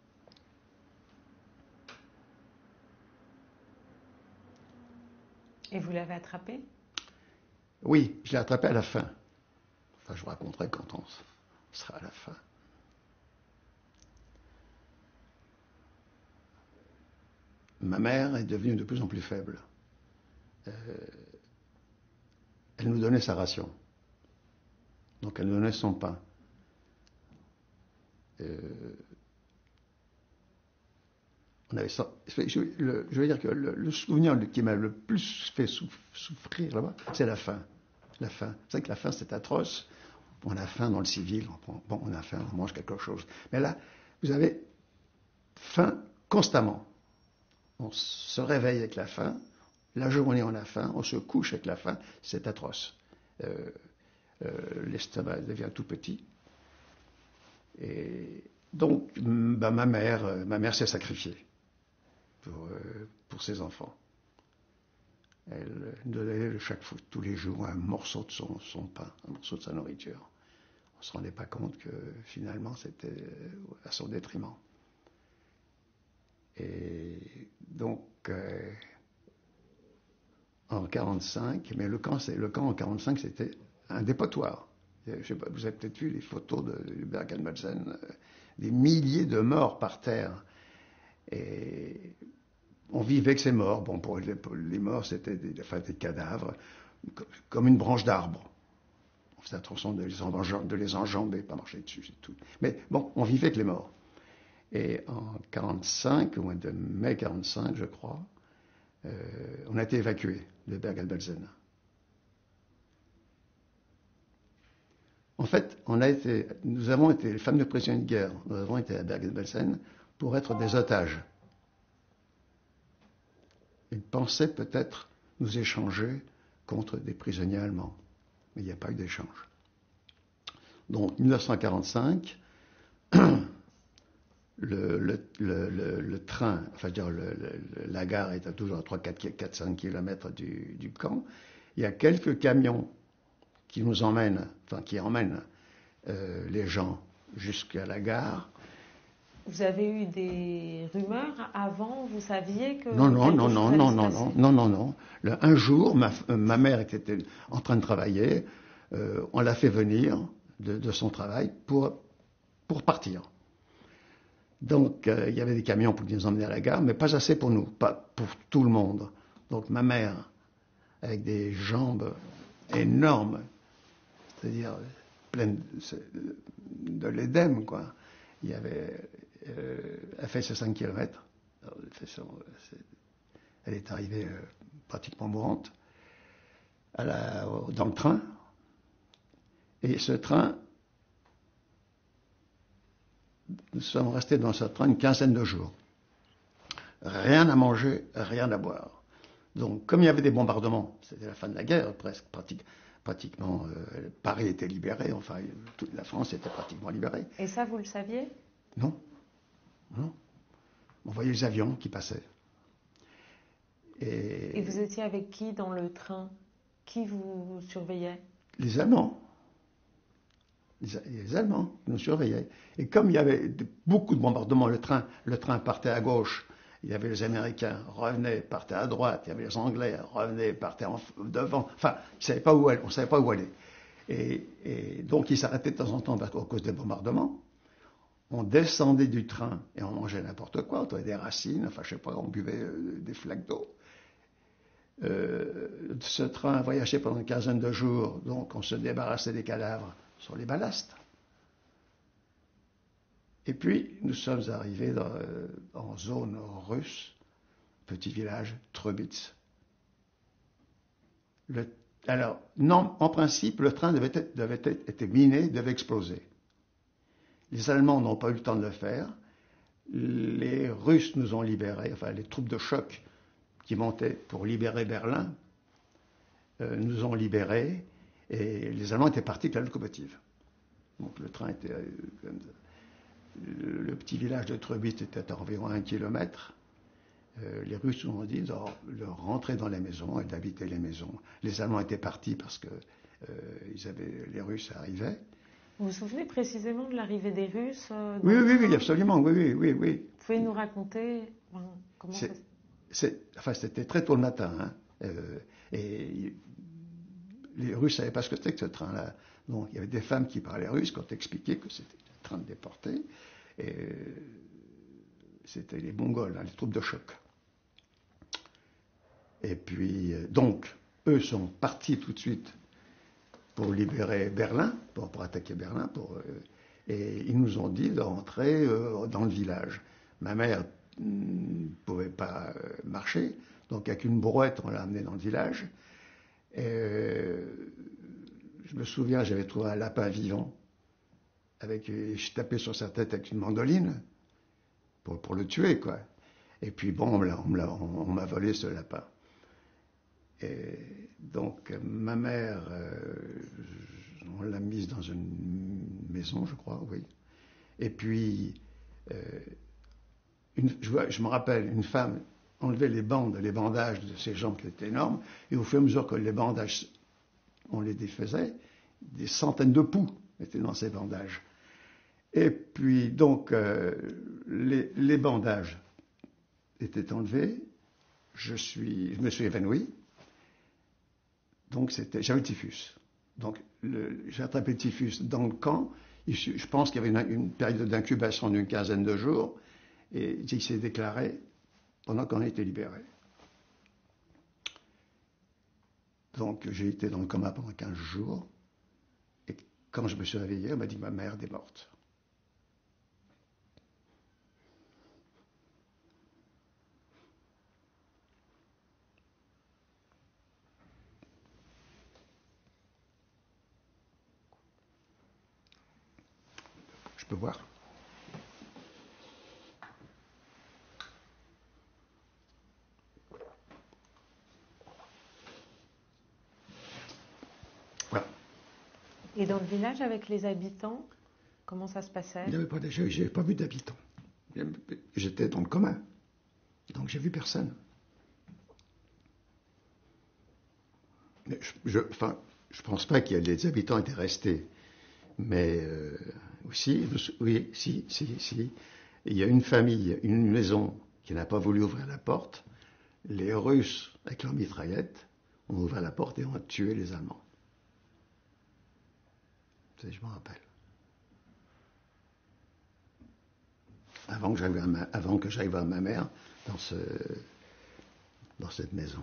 Speaker 2: Et vous l'avez attrapé?
Speaker 3: Oui, je l'ai attrapé à la fin. Enfin, je vous raconterai quand on sera à la fin. Ma mère est devenue de plus en plus faible. Elle nous donnait sa ration. Donc elle nous donnait son pain. On avait ça. Je veux dire que le souvenir qui m'a le plus fait souffrir là-bas, c'est la faim. La faim. C'est vrai que la faim, c'est atroce. On a faim dans le civil. On a faim, on mange quelque chose. Mais là, vous avez faim constamment. On se réveille avec la faim. La journée, on a faim. On se couche avec la faim. C'est atroce. L'estomac devient tout petit. Et donc, ma mère s'est sacrifiée pour ses enfants. Elle donnait tous les jours un morceau de son pain, un morceau de sa nourriture. On ne se rendait pas compte que finalement c'était à son détriment. Et donc, en 1945, mais le camp en 1945, c'était un dépotoir. Je sais pas, vous avez peut-être vu les photos de Bergen-Belsen, des milliers de morts par terre. Et on vivait avec ces morts. Bon, pour les morts, c'était des cadavres, comme une branche d'arbre. On faisait attention de les enjamber, pas marcher dessus, c'est tout. Mais bon, on vivait avec les morts. Et en 1945, au mois de mai 1945, je crois, on a été évacués de Bergen-Belsen. En fait, nous avons été, les femmes de prisonniers de guerre, nous avons été à Bergen-Belsen pour être des otages. Ils pensaient peut-être nous échanger contre des prisonniers allemands. Mais il n'y a pas eu d'échange. Donc, 1945, le train, enfin, je veux dire, la gare est toujours à 4-5 km du camp. Il y a quelques camions qui emmènent les gens jusqu'à la gare.
Speaker 2: Vous avez eu des rumeurs avant? Vous saviez que
Speaker 3: Non. Un jour, ma mère était en train de travailler. On l'a fait venir de son travail pour partir. Donc, il y avait des camions pour nous emmener à la gare, mais pas assez pour nous, pas pour tout le monde. Donc, ma mère, avec des jambes énormes, c'est-à-dire pleines de l'édème, quoi. Elle fait ses 5 km. Elle est arrivée pratiquement mourante dans le train. Et ce train, nous sommes restés dans ce train une quinzaine de jours. Rien à manger, rien à boire. Donc, comme il y avait des bombardements, c'était la fin de la guerre, pratiquement, Paris était libéré, enfin, toute la France était pratiquement libérée.
Speaker 2: Et ça, vous le saviez?
Speaker 3: Non. On voyait les avions qui passaient.
Speaker 2: Et vous étiez avec qui dans le train? Qui vous surveillait?
Speaker 3: Les Allemands. Les Allemands nous surveillaient. Et comme il y avait beaucoup de bombardements, le train partait à gauche, il y avait les Américains, revenaient, partaient à droite, il y avait les Anglais, revenaient, partaient devant. Enfin, on ne savait pas où aller. Et donc, ils s'arrêtaient de temps en temps à cause des bombardements. On descendait du train et on mangeait n'importe quoi, on trouvait des racines, enfin, je sais pas, on buvait des flaques d'eau. Ce train voyageait pendant une quinzaine de jours, donc on se débarrassait des cadavres sur les ballastes. Et puis, nous sommes arrivés en zone russe, petit village, Trebitz. Alors, non, en principe, le train devait être miné, devait exploser. Les Allemands n'ont pas eu le temps de le faire. Les Russes nous ont libérés, enfin les troupes de choc qui montaient pour libérer Berlin nous ont libérés et les Allemands étaient partis avec la locomotive. Donc le train était... le petit village de Treubitz était à environ 1 kilomètre. Les Russes nous ont dit de rentrer dans les maisons et d'habiter les maisons. Les Allemands étaient partis parce que les Russes arrivaient.
Speaker 2: Vous vous souvenez précisément de l'arrivée des Russes
Speaker 3: Oui, absolument, oui.
Speaker 2: Vous pouvez nous raconter comment
Speaker 3: c'était très tôt le matin, hein, et les Russes ne savaient pas ce que c'était que ce train-là. Donc il y avait des femmes qui parlaient russe qui ont expliqué que c'était le train de déportés, et c'était les Mongols, hein, les troupes de choc. Et puis, donc, eux sont partis tout de suite pour libérer Berlin, pour attaquer Berlin, et ils nous ont dit de rentrer dans le village. Ma mère ne pouvait pas marcher, donc avec une brouette, on l'a amenée dans le village. Et, je me souviens, j'avais trouvé un lapin vivant, je tapais sur sa tête avec une mandoline, pour le tuer, quoi. Et puis bon, on m'a volé ce lapin. Et donc ma mère, on l'a mise dans une maison, je crois, oui. Et puis, je me rappelle, une femme enlevait les bandages de ses jambes qui étaient énormes, et au fur et à mesure que les bandages, on les défaisait, des centaines de poux étaient dans ces bandages. Et puis donc, les bandages étaient enlevés, je me suis évanoui. Donc j'avais le typhus. Donc j'ai attrapé le typhus dans le camp. Je pense qu'il y avait une période d'incubation d'une quinzaine de jours. Et il s'est déclaré pendant qu'on a été libérés. Donc j'ai été dans le coma pendant 15 jours. Et quand je me suis réveillé, on m'a dit que ma mère était morte. Je peux voir. Voilà.
Speaker 2: Et dans le village avec les habitants, comment ça se passait?
Speaker 3: Je n'avais pas vu d'habitants. J'étais dans le coma. Donc j'ai vu personne. Mais je pense pas qu'il y ait des habitants étaient restés. Mais aussi, oui, si. Il y a une famille, une maison qui n'a pas voulu ouvrir la porte. Les Russes, avec leurs mitraillettes, ont ouvert la porte et ont tué les Allemands. Ça, je m'en rappelle. Avant que j'aille voir ma mère dans cette maison.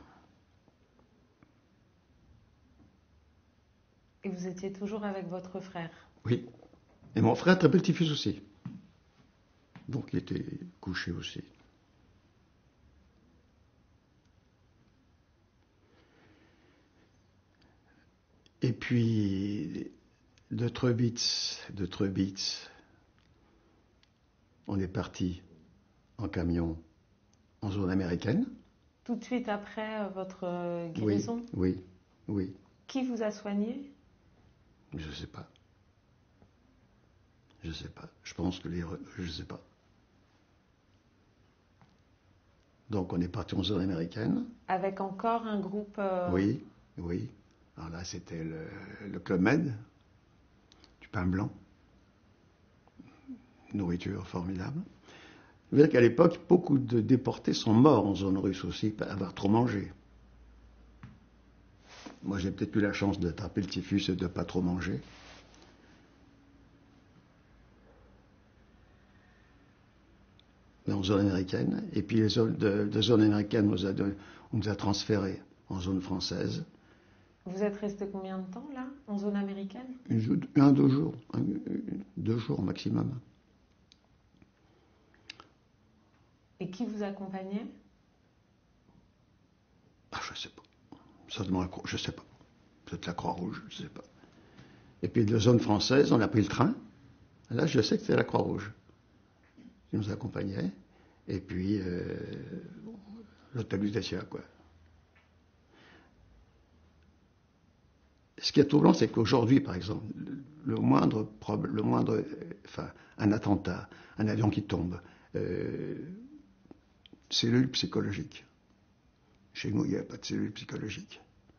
Speaker 2: Et vous étiez toujours avec votre frère?
Speaker 3: Oui. Et mon frère attrapait le typhus aussi. Donc il était couché aussi. Et puis, de Treubitz, on est parti en camion en zone américaine.
Speaker 2: Tout de suite après votre guérison?
Speaker 3: Oui.
Speaker 2: Qui vous a soigné?
Speaker 3: Je sais pas. Je pense que je sais pas. Donc on est parti en zone américaine.
Speaker 2: Avec encore un groupe...
Speaker 3: Oui. Alors là, c'était le Club Med, du pain blanc. Nourriture formidable. Je veux dire qu'à l'époque, beaucoup de déportés sont morts en zone russe aussi, par avoir trop mangé. Moi, j'ai peut-être eu la chance d'attraper le typhus et de ne pas trop manger. En zone américaine. Et puis, de zone américaine, on nous a transférés en zone française.
Speaker 2: Vous êtes resté combien de temps, là, en zone américaine?
Speaker 3: 2 jours. 2 jours maximum.
Speaker 2: Et qui vous accompagnait?
Speaker 3: Je sais pas. Je sais pas. Peut-être la Croix-Rouge, je sais pas. Et puis de zone française, on a pris le train Là, je sais que c'était la Croix-Rouge qui nous accompagnait. Et puis, l'hôtel Lutetia, quoi. Ce qui est troublant, c'est qu'aujourd'hui, par exemple, un attentat, un avion qui tombe, cellule psychologique. Chez nous, il n'y avait pas de cellule psychologique.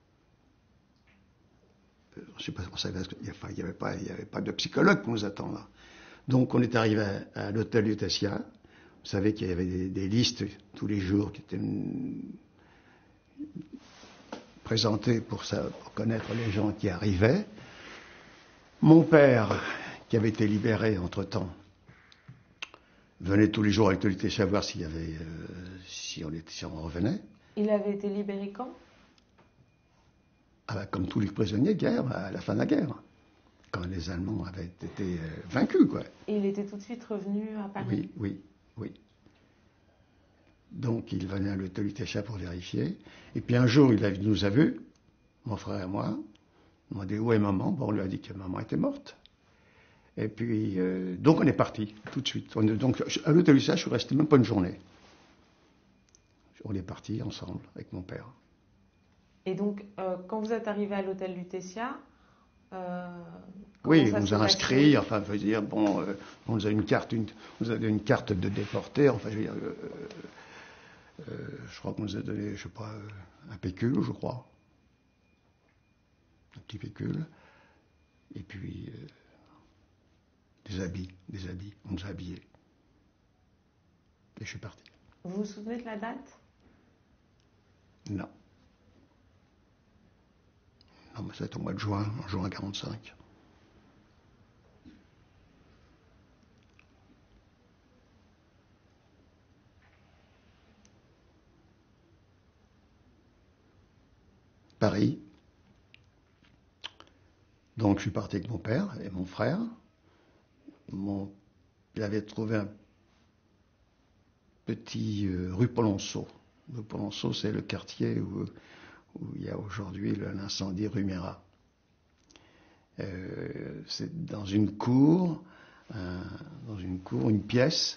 Speaker 3: Je sais pas, il n'y avait pas de psychologue pour nous attendre. Donc, on est arrivé à l'hôtel Lutetia. Vous savez qu'il y avait des listes tous les jours qui étaient présentées pour connaître les gens qui arrivaient. Mon père, qui avait été libéré entre-temps, venait tous les jours à l'hôtel Lutetia voir si on revenait.
Speaker 2: Il avait été libéré quand?
Speaker 3: Comme tous les prisonniers de guerre, à la fin de la guerre, quand les Allemands avaient été vaincus, quoi.
Speaker 2: Et il était tout de suite revenu à Paris?
Speaker 3: Oui. Donc il venait à l'hôtel Lutetia pour vérifier. Et puis un jour, nous a vus, mon frère et moi, demandé où est maman. Bon, on lui a dit que maman était morte. Et puis, donc on est parti tout de suite. Donc à l'hôtel Lutetia, je suis resté même pas une journée. On est partis ensemble avec mon père.
Speaker 2: Et donc, quand vous êtes arrivé à l'hôtel Lutetia,
Speaker 3: oui, on nous a inscrits, enfin, je veux dire, bon, on nous a une carte de déporté, enfin, je veux dire, je crois qu'on nous a donné, je sais pas, un pécule, je crois. Un petit pécule. Et puis, des habits, on nous a habillés. Et je suis parti.
Speaker 2: Vous vous souvenez de la date?
Speaker 3: Non. Non, mais c'est au mois de juin, en juin 1945. Paris. Donc je suis parti avec mon père et mon frère. Il avait trouvé un petit rue Polonceau. Rue Polonceau, c'est le quartier où il y a aujourd'hui l'incendie rue Mira. C'est dans une cour, une pièce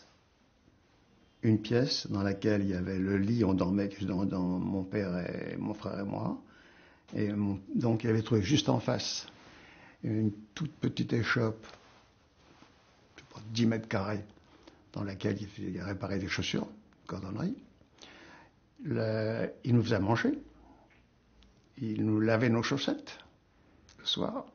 Speaker 3: dans laquelle il y avait le lit, on dormait dans mon père et mon frère et moi. Et donc il avait trouvé juste en face une toute petite échoppe, je sais pas, 10 mètres carrés, dans laquelle il réparait des chaussures, cordonnerie. Il nous faisait manger. Il nous lavait nos chaussettes le soir.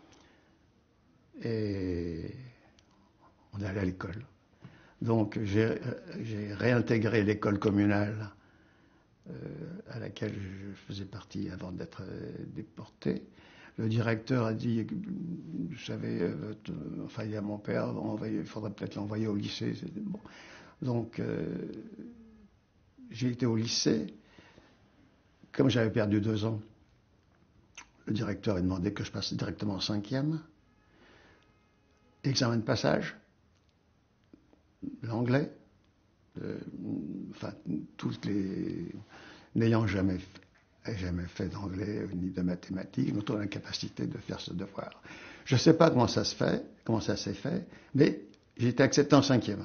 Speaker 3: Et on allait à l'école. Donc j'ai réintégré l'école communale à laquelle je faisais partie avant d'être déporté. Le directeur a dit, vous savez, enfin il y a mon père, il faudrait peut-être l'envoyer au lycée. Bon. Donc j'ai été au lycée. Comme j'avais perdu 2 ans, le directeur a demandé que je passe directement en 5e. Examen de passage, l'anglais, enfin, n'ayant jamais fait d'anglais ni de mathématiques, nous avons l'incapacité de faire ce devoir. Je ne sais pas comment ça s'est fait, mais j'ai été accepté en 5e.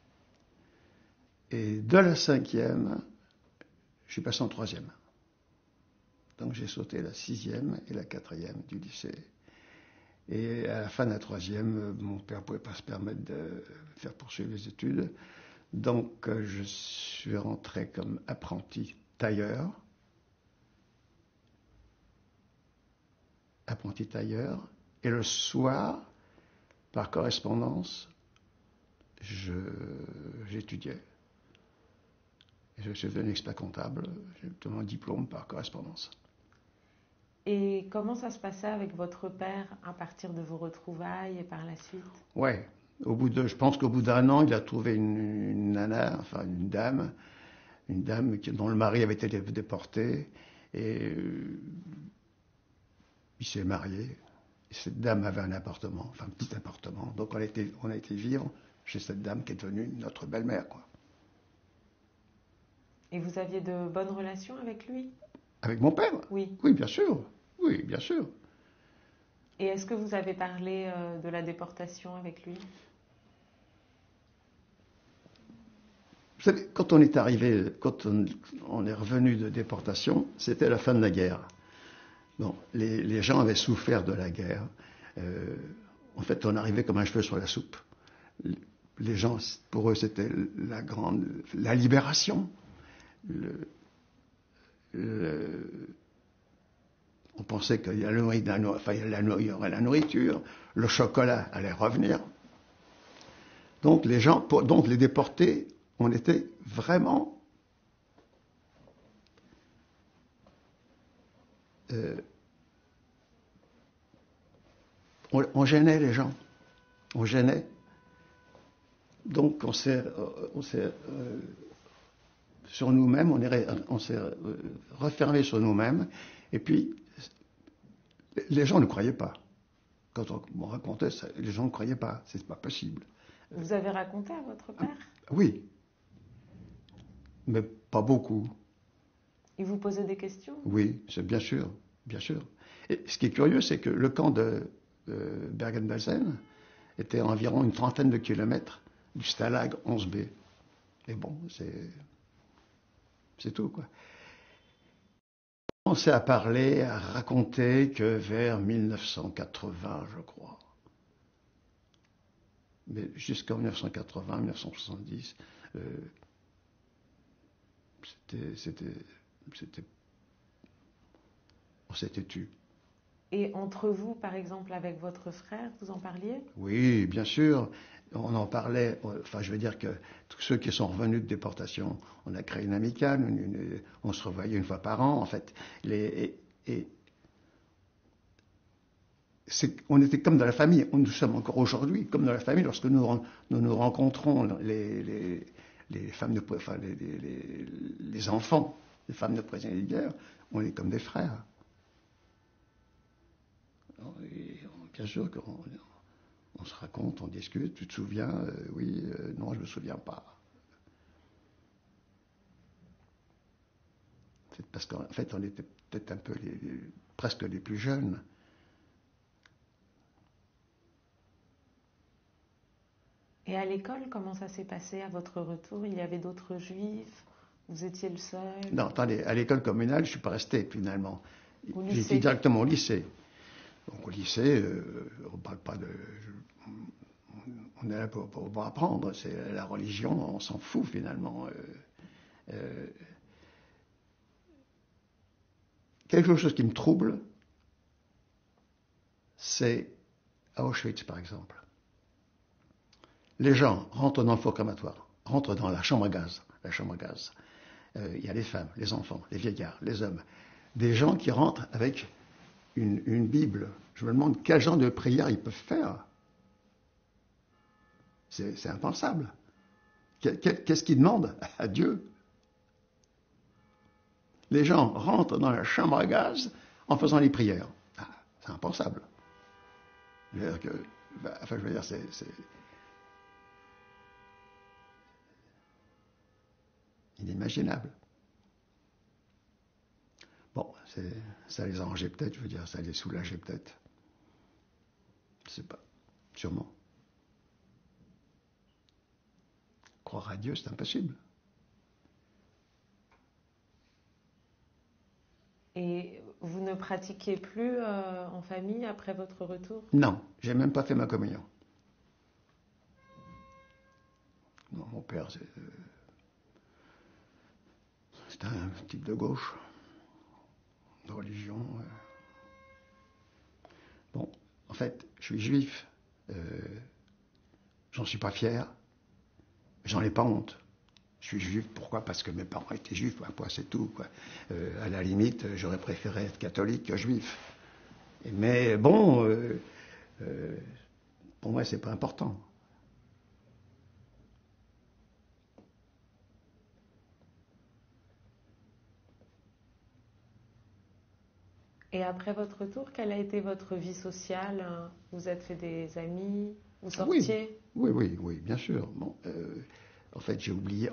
Speaker 3: Et de la 5e, je suis passé en 3e. Donc j'ai sauté la 6e et la 4e du lycée. Et à la fin de la 3e, mon père ne pouvait pas se permettre de faire poursuivre les études. Donc je suis rentré comme apprenti tailleur. Et le soir, par correspondance, j'étudiais. Et je suis devenu expert comptable. J'ai obtenu un diplôme par correspondance.
Speaker 2: Et comment ça se passait avec votre père à partir de vos retrouvailles et par la suite?
Speaker 3: Ouais. Je pense qu'au bout d'1 an, il a trouvé une nana, enfin une dame dont le mari avait été déporté. Et il s'est marié. Et cette dame avait un appartement, enfin un petit appartement. Donc on a été vivre chez cette dame qui est devenue notre belle-mère, quoi.
Speaker 2: Et vous aviez de bonnes relations avec lui?
Speaker 3: Avec mon père?
Speaker 2: Oui.
Speaker 3: Oui, bien sûr. Oui, bien sûr.
Speaker 2: Et est-ce que vous avez parlé de la déportation avec lui?
Speaker 3: Vous savez, quand on est arrivé, quand on est revenu de déportation, c'était la fin de la guerre. Bon, les gens avaient souffert de la guerre. En fait, on arrivait comme un cheveu sur la soupe. Les gens, pour eux, c'était la libération. On pensait qu'il y aurait la nourriture, le chocolat allait revenir. Donc les déportés, on était vraiment on gênait les gens, on gênait. Donc on s'est sur nous-mêmes, on s'est refermé sur nous-mêmes, et puis les gens ne croyaient pas. Quand on racontait ça, les gens ne croyaient pas, c'est pas possible.
Speaker 2: Vous avez raconté à votre père?
Speaker 3: Oui, mais pas beaucoup.
Speaker 2: Il vous posait des questions?
Speaker 3: Oui, c'est bien sûr, bien sûr. Et ce qui est curieux, c'est que le camp de Bergen-Belsen était à environ une trentaine de kilomètres du Stalag 11B. Et bon, c'est tout, quoi. On commençait à parler, à raconter que vers 1980, je crois, mais jusqu'en 1980, 1970, on s'était tu.
Speaker 2: Et entre vous, par exemple, avec votre frère, vous en parliez?
Speaker 3: Oui, bien sûr. On en parlait, enfin je veux dire que tous ceux qui sont revenus de déportation, on a créé une amicale, on se revoyait une fois par an, en fait. On était comme dans la famille, nous sommes encore aujourd'hui comme dans la famille lorsque nous rencontrons les femmes enfin, les enfants des femmes de prisonniers de guerre, on est comme des frères. Et bien sûr qu'on se raconte, on discute, tu te souviens? Oui, non, je ne me souviens pas. C'est parce qu'en fait, on était peut-être un peu presque les plus jeunes.
Speaker 2: Et à l'école, comment ça s'est passé à votre retour? Il y avait d'autres juifs? Vous étiez le seul?
Speaker 3: Non, attendez, à l'école communale, je ne suis pas resté finalement.
Speaker 2: Au
Speaker 3: J'ai été
Speaker 2: lycée?
Speaker 3: directement au lycée. Donc au lycée, on ne parle pas de... On est là pour apprendre, c'est la religion, on s'en fout finalement. Quelque chose qui me trouble, c'est à Auschwitz par exemple. Les gens rentrent dans le four crématoire, rentrent dans la chambre à gaz. Il y a les femmes, les enfants, les vieillards, les hommes. Des gens qui rentrent avec une Bible. Je me demande quel genre de prière ils peuvent faire. C'est impensable. Qu'est-ce qu'ils demandent à Dieu? Les gens rentrent dans la chambre à gaz en faisant les prières. Ah, c'est impensable. Je veux dire, c'est inimaginable. Bon, ça les arrangeait peut-être, je veux dire, ça les soulageait peut-être. Je sais pas, sûrement. Croire à Dieu, c'est impossible.
Speaker 2: Et vous ne pratiquiez plus en famille après votre retour?
Speaker 3: Non, j'ai même pas fait ma communion. Non, mon père, c'est un type de gauche, de religion. Bon, en fait, je suis juif. J'en suis pas fier. J'en ai pas honte. Je suis juif, pourquoi? Parce que mes parents étaient juifs, quoi, c'est tout, quoi. À la limite, j'aurais préféré être catholique que juif. Mais bon, pour moi, c'est pas important.
Speaker 2: Et après votre retour, quelle a été votre vie sociale? Vous êtes fait des amis? Vous
Speaker 3: Oui,
Speaker 2: sortiez?
Speaker 3: oui, bien sûr. Bon, en fait, j'ai oublié,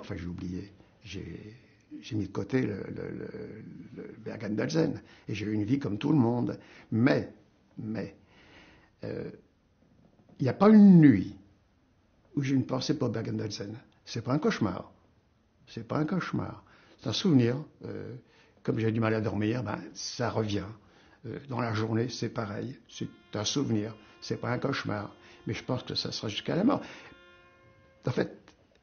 Speaker 3: j'ai mis de côté le Bergen-Belsen et j'ai eu une vie comme tout le monde. Mais, il n'y a pas une nuit où j'ai une pensée pour Bergen-Belsen. C'est pas un cauchemar. C'est pas un cauchemar. C'est un souvenir. Comme j'ai du mal à dormir, ben, ça revient. Dans la journée, c'est pareil. C'est un souvenir. C'est pas un cauchemar. Mais je pense que ça sera jusqu'à la mort. En fait,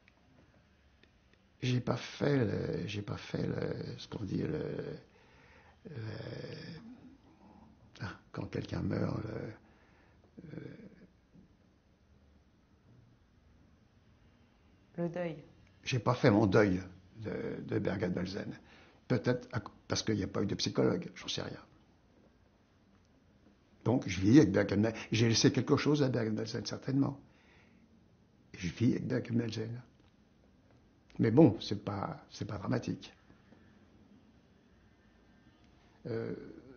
Speaker 3: j'ai pas fait ce qu'on dit quand quelqu'un meurt.
Speaker 2: Le deuil.
Speaker 3: J'ai pas fait mon deuil de Bergen-Belsen. Peut-être parce qu'il n'y a pas eu de psychologue, j'en sais rien. Donc je vis avec Bergen-Belsen. J'ai laissé quelque chose à Bergen-Belsen, certainement. Et je vis avec Bergen-Belsen. Mais bon, c'est pas dramatique. Je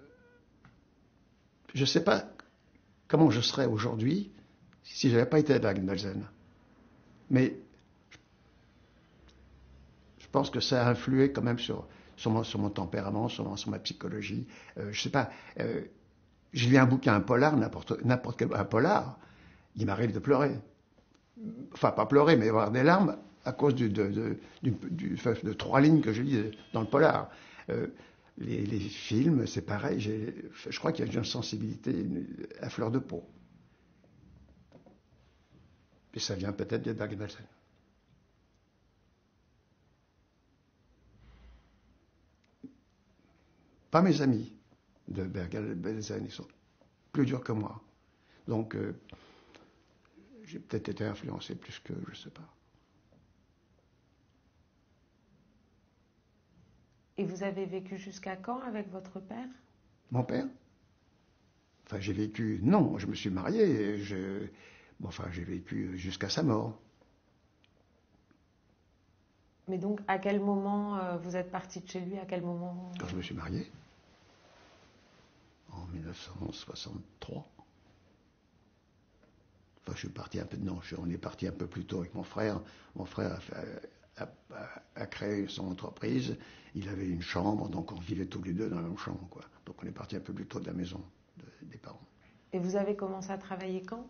Speaker 3: ne sais pas comment je serais aujourd'hui si je n'avais pas été à Bergen-Belsen. Mais je pense que ça a influé quand même sur mon tempérament, sur ma psychologie. Je ne sais pas. Je lis un bouquin, un polar, n'importe quel un polar, il m'arrive de pleurer. Enfin, pas pleurer, mais avoir des larmes à cause de 3 lignes que je lis dans le polar. Les films, c'est pareil. Je crois qu'il y a une sensibilité à fleur de peau. Et ça vient peut-être de Bergen-Belsen. Pas mes amis de Bergen-Belsen, ils sont plus durs que moi. Donc, j'ai peut-être été influencé plus que, je ne sais pas.
Speaker 2: Et vous avez vécu jusqu'à quand avec votre père?
Speaker 3: Mon père? Enfin, j'ai vécu... Non, je me suis marié. Enfin, j'ai vécu jusqu'à sa mort.
Speaker 2: Mais donc, à quel moment vous êtes parti de chez lui? À quel moment?
Speaker 3: Quand je me suis marié, en 1963. Enfin, je suis parti un peu... Non, on est parti un peu plus tôt avec mon frère. Mon frère a créé son entreprise. Il avait une chambre, donc on vivait tous les deux dans la même chambre, quoi. Donc on est parti un peu plus tôt de la maison des parents.
Speaker 2: Et vous avez commencé à travailler quand?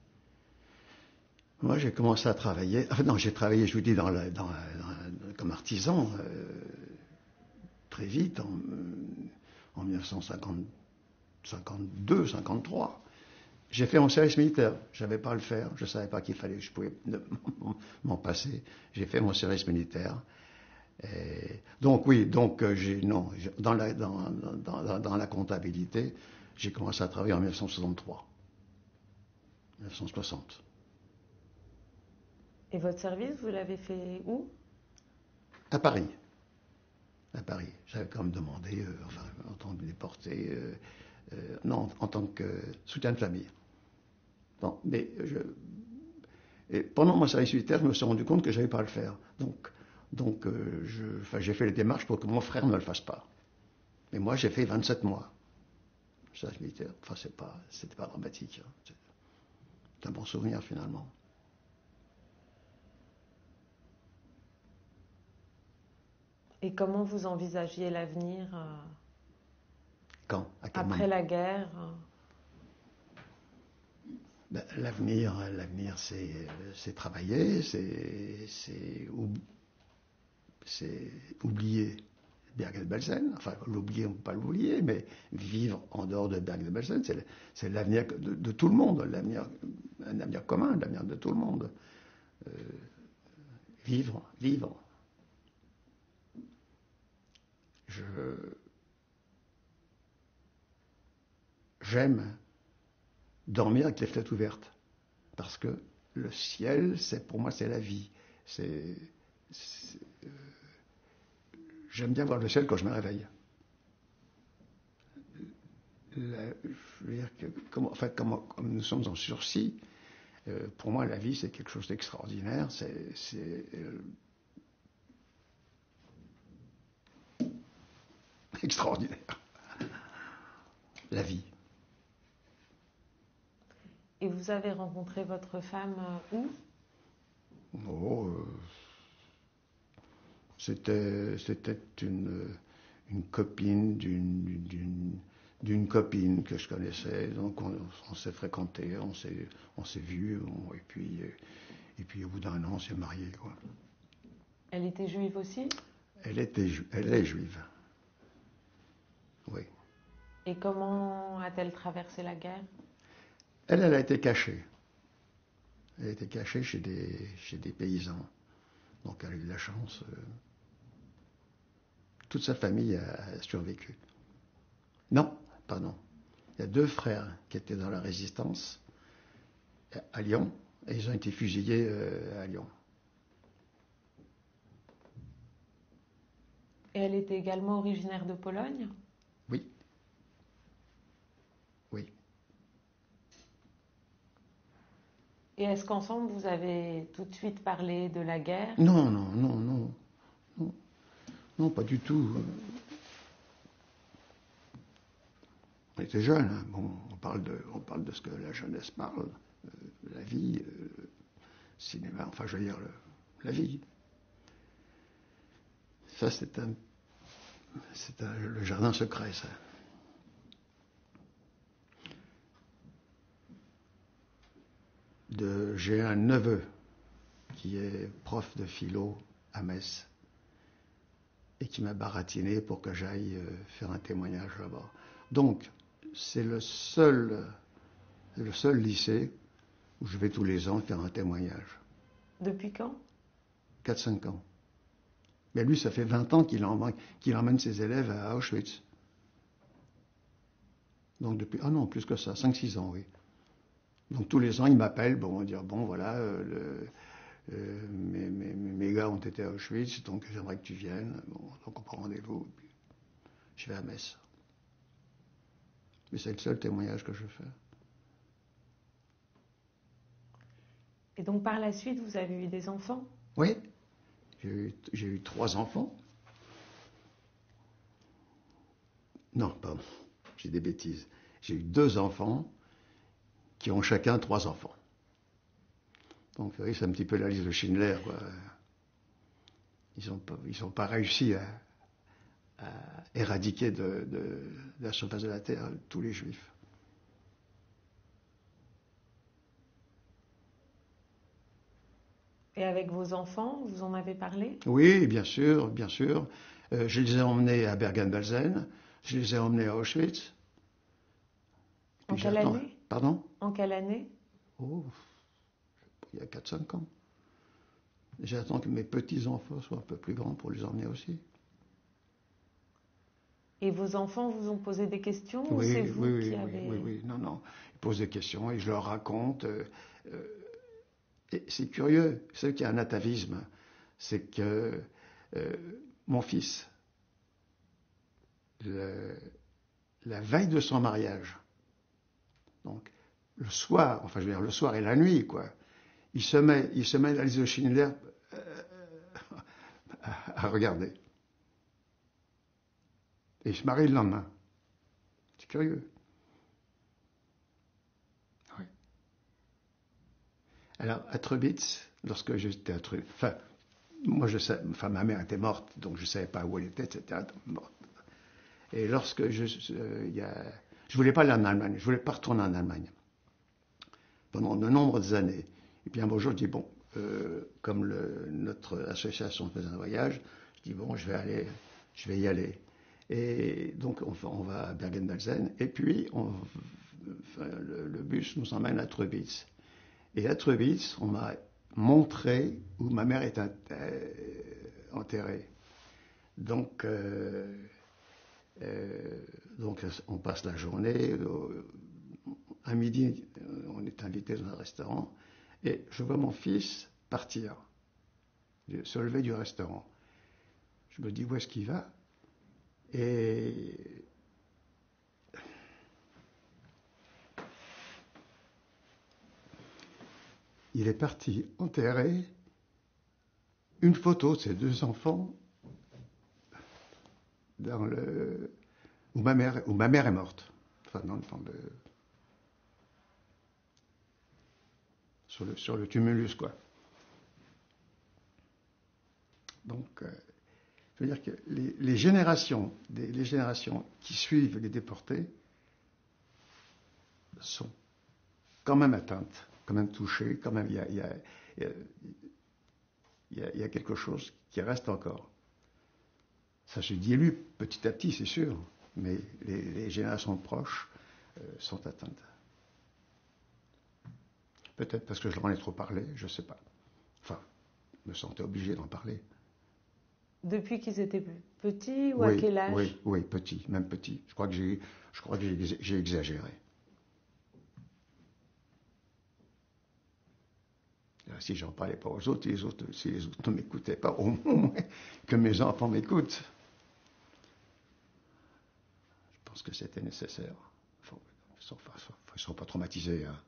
Speaker 3: Moi, j'ai commencé à travailler... Enfin, non, j'ai travaillé, je vous dis, comme artisan très vite, en 1952, 53. J'ai fait mon service militaire. Je n'avais pas à le faire. Je ne savais pas qu'il fallait, je pouvais m'en passer. J'ai fait mon service militaire. Donc oui, dans la comptabilité, j'ai commencé à travailler en 1963, 1960.
Speaker 2: Et votre service, vous l'avez fait où?
Speaker 3: À Paris. À Paris. J'avais quand même demandé, en tant que déporté, non, en tant que soutien de famille. Bon, mais et pendant mon service militaire, je me suis rendu compte que je n'allais pas à le faire. Donc j'ai fait les démarches pour que mon frère ne le fasse pas. Mais moi, j'ai fait 27 mois. Service militaire. Enfin, c'était pas dramatique. Hein. C'est un bon souvenir, finalement.
Speaker 2: Et comment vous envisagiez l'avenir
Speaker 3: Quand? À quel
Speaker 2: après
Speaker 3: moment?
Speaker 2: la guerre?
Speaker 3: Ben, l'avenir, c'est travailler, c'est oublier Bergen-Belsen. Enfin, l'oublier, on ne peut pas l'oublier, mais vivre en dehors de Bergen-Belsen, c'est l'avenir de tout le monde, un avenir commun, l'avenir de tout le monde. Vivre. J'aime dormir avec les fenêtres ouvertes, parce que le ciel, pour moi, c'est la vie. J'aime bien voir le ciel quand je me réveille. Je veux dire que, comme nous sommes en sursis, pour moi, la vie, c'est quelque chose d'extraordinaire. C'est extraordinaire. La vie.
Speaker 2: Et vous avez rencontré votre femme où?
Speaker 3: Oh, c'était une copine d'une copine que je connaissais. Donc on s'est fréquenté, on s'est vu, et puis au bout d'un an, on s'est marié, quoi.
Speaker 2: Elle était juive aussi?
Speaker 3: Elle est juive. Oui.
Speaker 2: Et comment a-t-elle traversé la guerre?
Speaker 3: Elle a été cachée. Elle a été cachée chez des paysans. Donc elle a eu de la chance. Toute sa famille a survécu. Non, pardon. Il y a 2 frères qui étaient dans la résistance à Lyon, et ils ont été fusillés à Lyon.
Speaker 2: Et elle était également originaire de Pologne?
Speaker 3: Oui. Oui.
Speaker 2: Et est-ce qu'ensemble, vous avez tout de suite parlé de la guerre?
Speaker 3: Non, non, non, non. Non, non, pas du tout. On était jeunes, hein. Bon, on parle de ce que la jeunesse parle, la vie, cinéma, enfin je veux dire la vie. Ça le jardin secret, ça. J'ai un neveu qui est prof de philo à Metz et qui m'a baratiné pour que j'aille faire un témoignage là-bas. Donc, c'est le seul lycée où je vais tous les ans faire un témoignage.
Speaker 2: Depuis quand?
Speaker 3: 4-5 ans. Mais lui, ça fait 20 ans qu'il emmène ses élèves à Auschwitz. Donc depuis, non, plus que ça, 5-6 ans, oui. Donc tous les ans, il m'appelle, bon, on va dire, bon, voilà, mes gars ont été à Auschwitz, donc j'aimerais que tu viennes. Bon, donc on prend rendez-vous, puis je vais à Metz. Mais c'est le seul témoignage que je fais.
Speaker 2: Et donc par la suite, vous avez eu des enfants?
Speaker 3: Oui, j'ai eu 3 enfants. Non, pardon, j'ai des bêtises. J'ai eu 2 enfants qui ont chacun 3 enfants. Donc, vous voyez, c'est un petit peu la liste de Schindler, quoi. Ils n'ont pas réussi à éradiquer de la surface de la Terre tous les Juifs.
Speaker 2: Et avec vos enfants, vous en avez parlé?
Speaker 3: Oui, bien sûr, bien sûr. Je les ai emmenés à Bergen-Belsen, je les ai emmenés à Auschwitz.
Speaker 2: En quelle année?
Speaker 3: Pardon?
Speaker 2: En quelle année?
Speaker 3: Oh, il y a 4-5 ans. J'attends que mes petits-enfants soient un peu plus grands pour les emmener aussi.
Speaker 2: Et vos enfants vous ont posé des questions ou
Speaker 3: Oui,
Speaker 2: c'est vous
Speaker 3: oui,
Speaker 2: qui
Speaker 3: oui,
Speaker 2: avez...
Speaker 3: oui, oui, non, non. Ils posent des questions et je leur raconte. Et c'est curieux, c'est qu'il y a un atavisme. C'est que mon fils, la veille de son mariage, donc le soir, enfin je veux dire le soir et la nuit, quoi, il se met la liste de Schindler à regarder. Et il se marie le lendemain. C'est curieux. Oui. Alors, à Trebitz, lorsque j'étais à Trebitz, moi ma mère était morte, donc je ne savais pas où elle était, etc. Morte. Et lorsque je voulais pas aller en Allemagne, je voulais pas retourner en Allemagne pendant de nombreuses années. Et puis un beau jour, je dis bon, comme notre association faisait un voyage, je dis bon, je vais y aller. Et donc on va à Bergen-Belsen, et puis le bus nous emmène à Trebitz. Et à Trebitz, on m'a montré où ma mère est enterrée. Donc on passe la journée. À midi, on est invité dans un restaurant. Et je vois mon fils partir, se lever du restaurant. Je me dis, où est-ce qu'il va? Et il est parti enterrer une photo de ses 2 enfants où ma mère est morte. Enfin, sur le tumulus, quoi. Donc, je veux dire que les générations qui suivent les déportés sont quand même atteintes, quand même touchées, quand même il y a quelque chose qui reste encore. Ça se dilue petit à petit, c'est sûr, mais les générations proches sont atteintes. Peut-être parce que je leur en ai trop parlé, je ne sais pas. Enfin, je me sentais obligé d'en parler.
Speaker 2: Depuis qu'ils étaient petits ou à
Speaker 3: Oui,
Speaker 2: quel âge?
Speaker 3: oui, petit, même petit. Je crois que j'ai exagéré. Si j'en parlais pas aux autres, si les autres ne m'écoutaient pas, au moins que mes enfants m'écoutent. Je pense que c'était nécessaire. Ils ne sont pas traumatisés. Hein.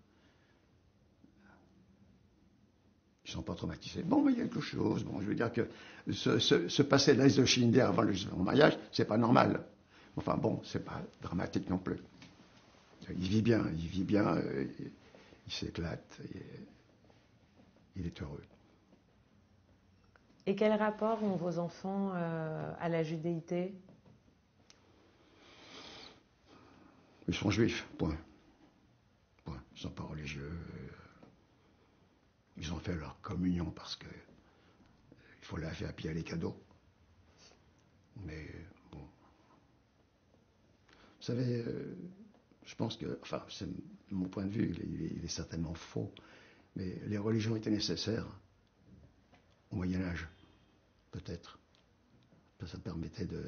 Speaker 3: Ils ne sont pas traumatisés. Bon, mais il y a quelque chose. Bon, je veux dire que se passer l'Aïs de Schindler avant le mariage, c'est pas normal. Enfin bon, c'est pas dramatique non plus. Il vit bien, il s'éclate, il est heureux.
Speaker 2: Et quel rapport ont vos enfants à la judéité?
Speaker 3: Ils sont juifs, point. Point. Ils ne sont pas religieux. Ils ont fait leur communion parce que il faut la faire à pied les cadeaux. Mais bon. Vous savez, je pense que, enfin, c'est mon point de vue, il est certainement faux, mais les religions étaient nécessaires au Moyen-Âge, peut-être. Ça permettait de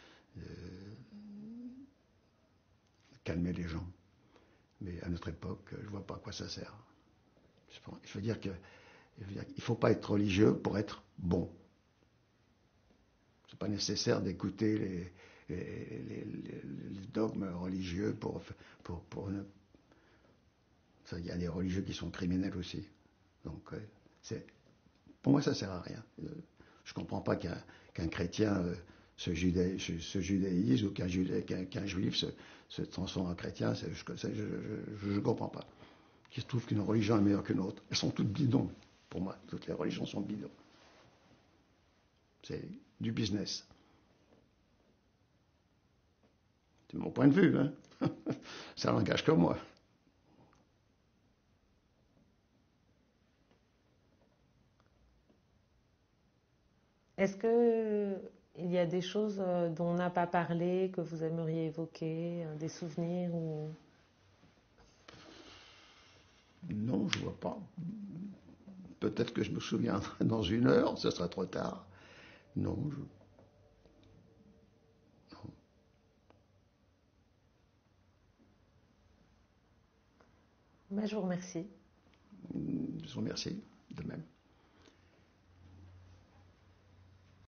Speaker 3: calmer les gens. Mais à notre époque, je ne vois pas à quoi ça sert. Il faut dire qu'il ne faut pas être religieux pour être bon. Ce n'est pas nécessaire d'écouter les dogmes religieux pour ça, il y a des religieux qui sont criminels aussi. Donc, pour moi, ça ne sert à rien. Je ne comprends pas qu'un chrétien se judaïse ou qu'un juif se transforme en chrétien. Je ne comprends pas. Qui se trouve qu'une religion est meilleure qu'une autre. Elles sont toutes bidons. Pour moi, toutes les religions sont bidons. C'est du business. C'est mon point de vue. Hein. Ça n'engage que moi.
Speaker 2: Est-ce que il y a des choses dont on n'a pas parlé, que vous aimeriez évoquer, des souvenirs ou...
Speaker 3: Non, je ne vois pas. Peut-être que je me souviendrai dans 1 heure, ce sera trop tard. Non, non.
Speaker 2: Ben, je vous remercie.
Speaker 3: Je vous remercie de même.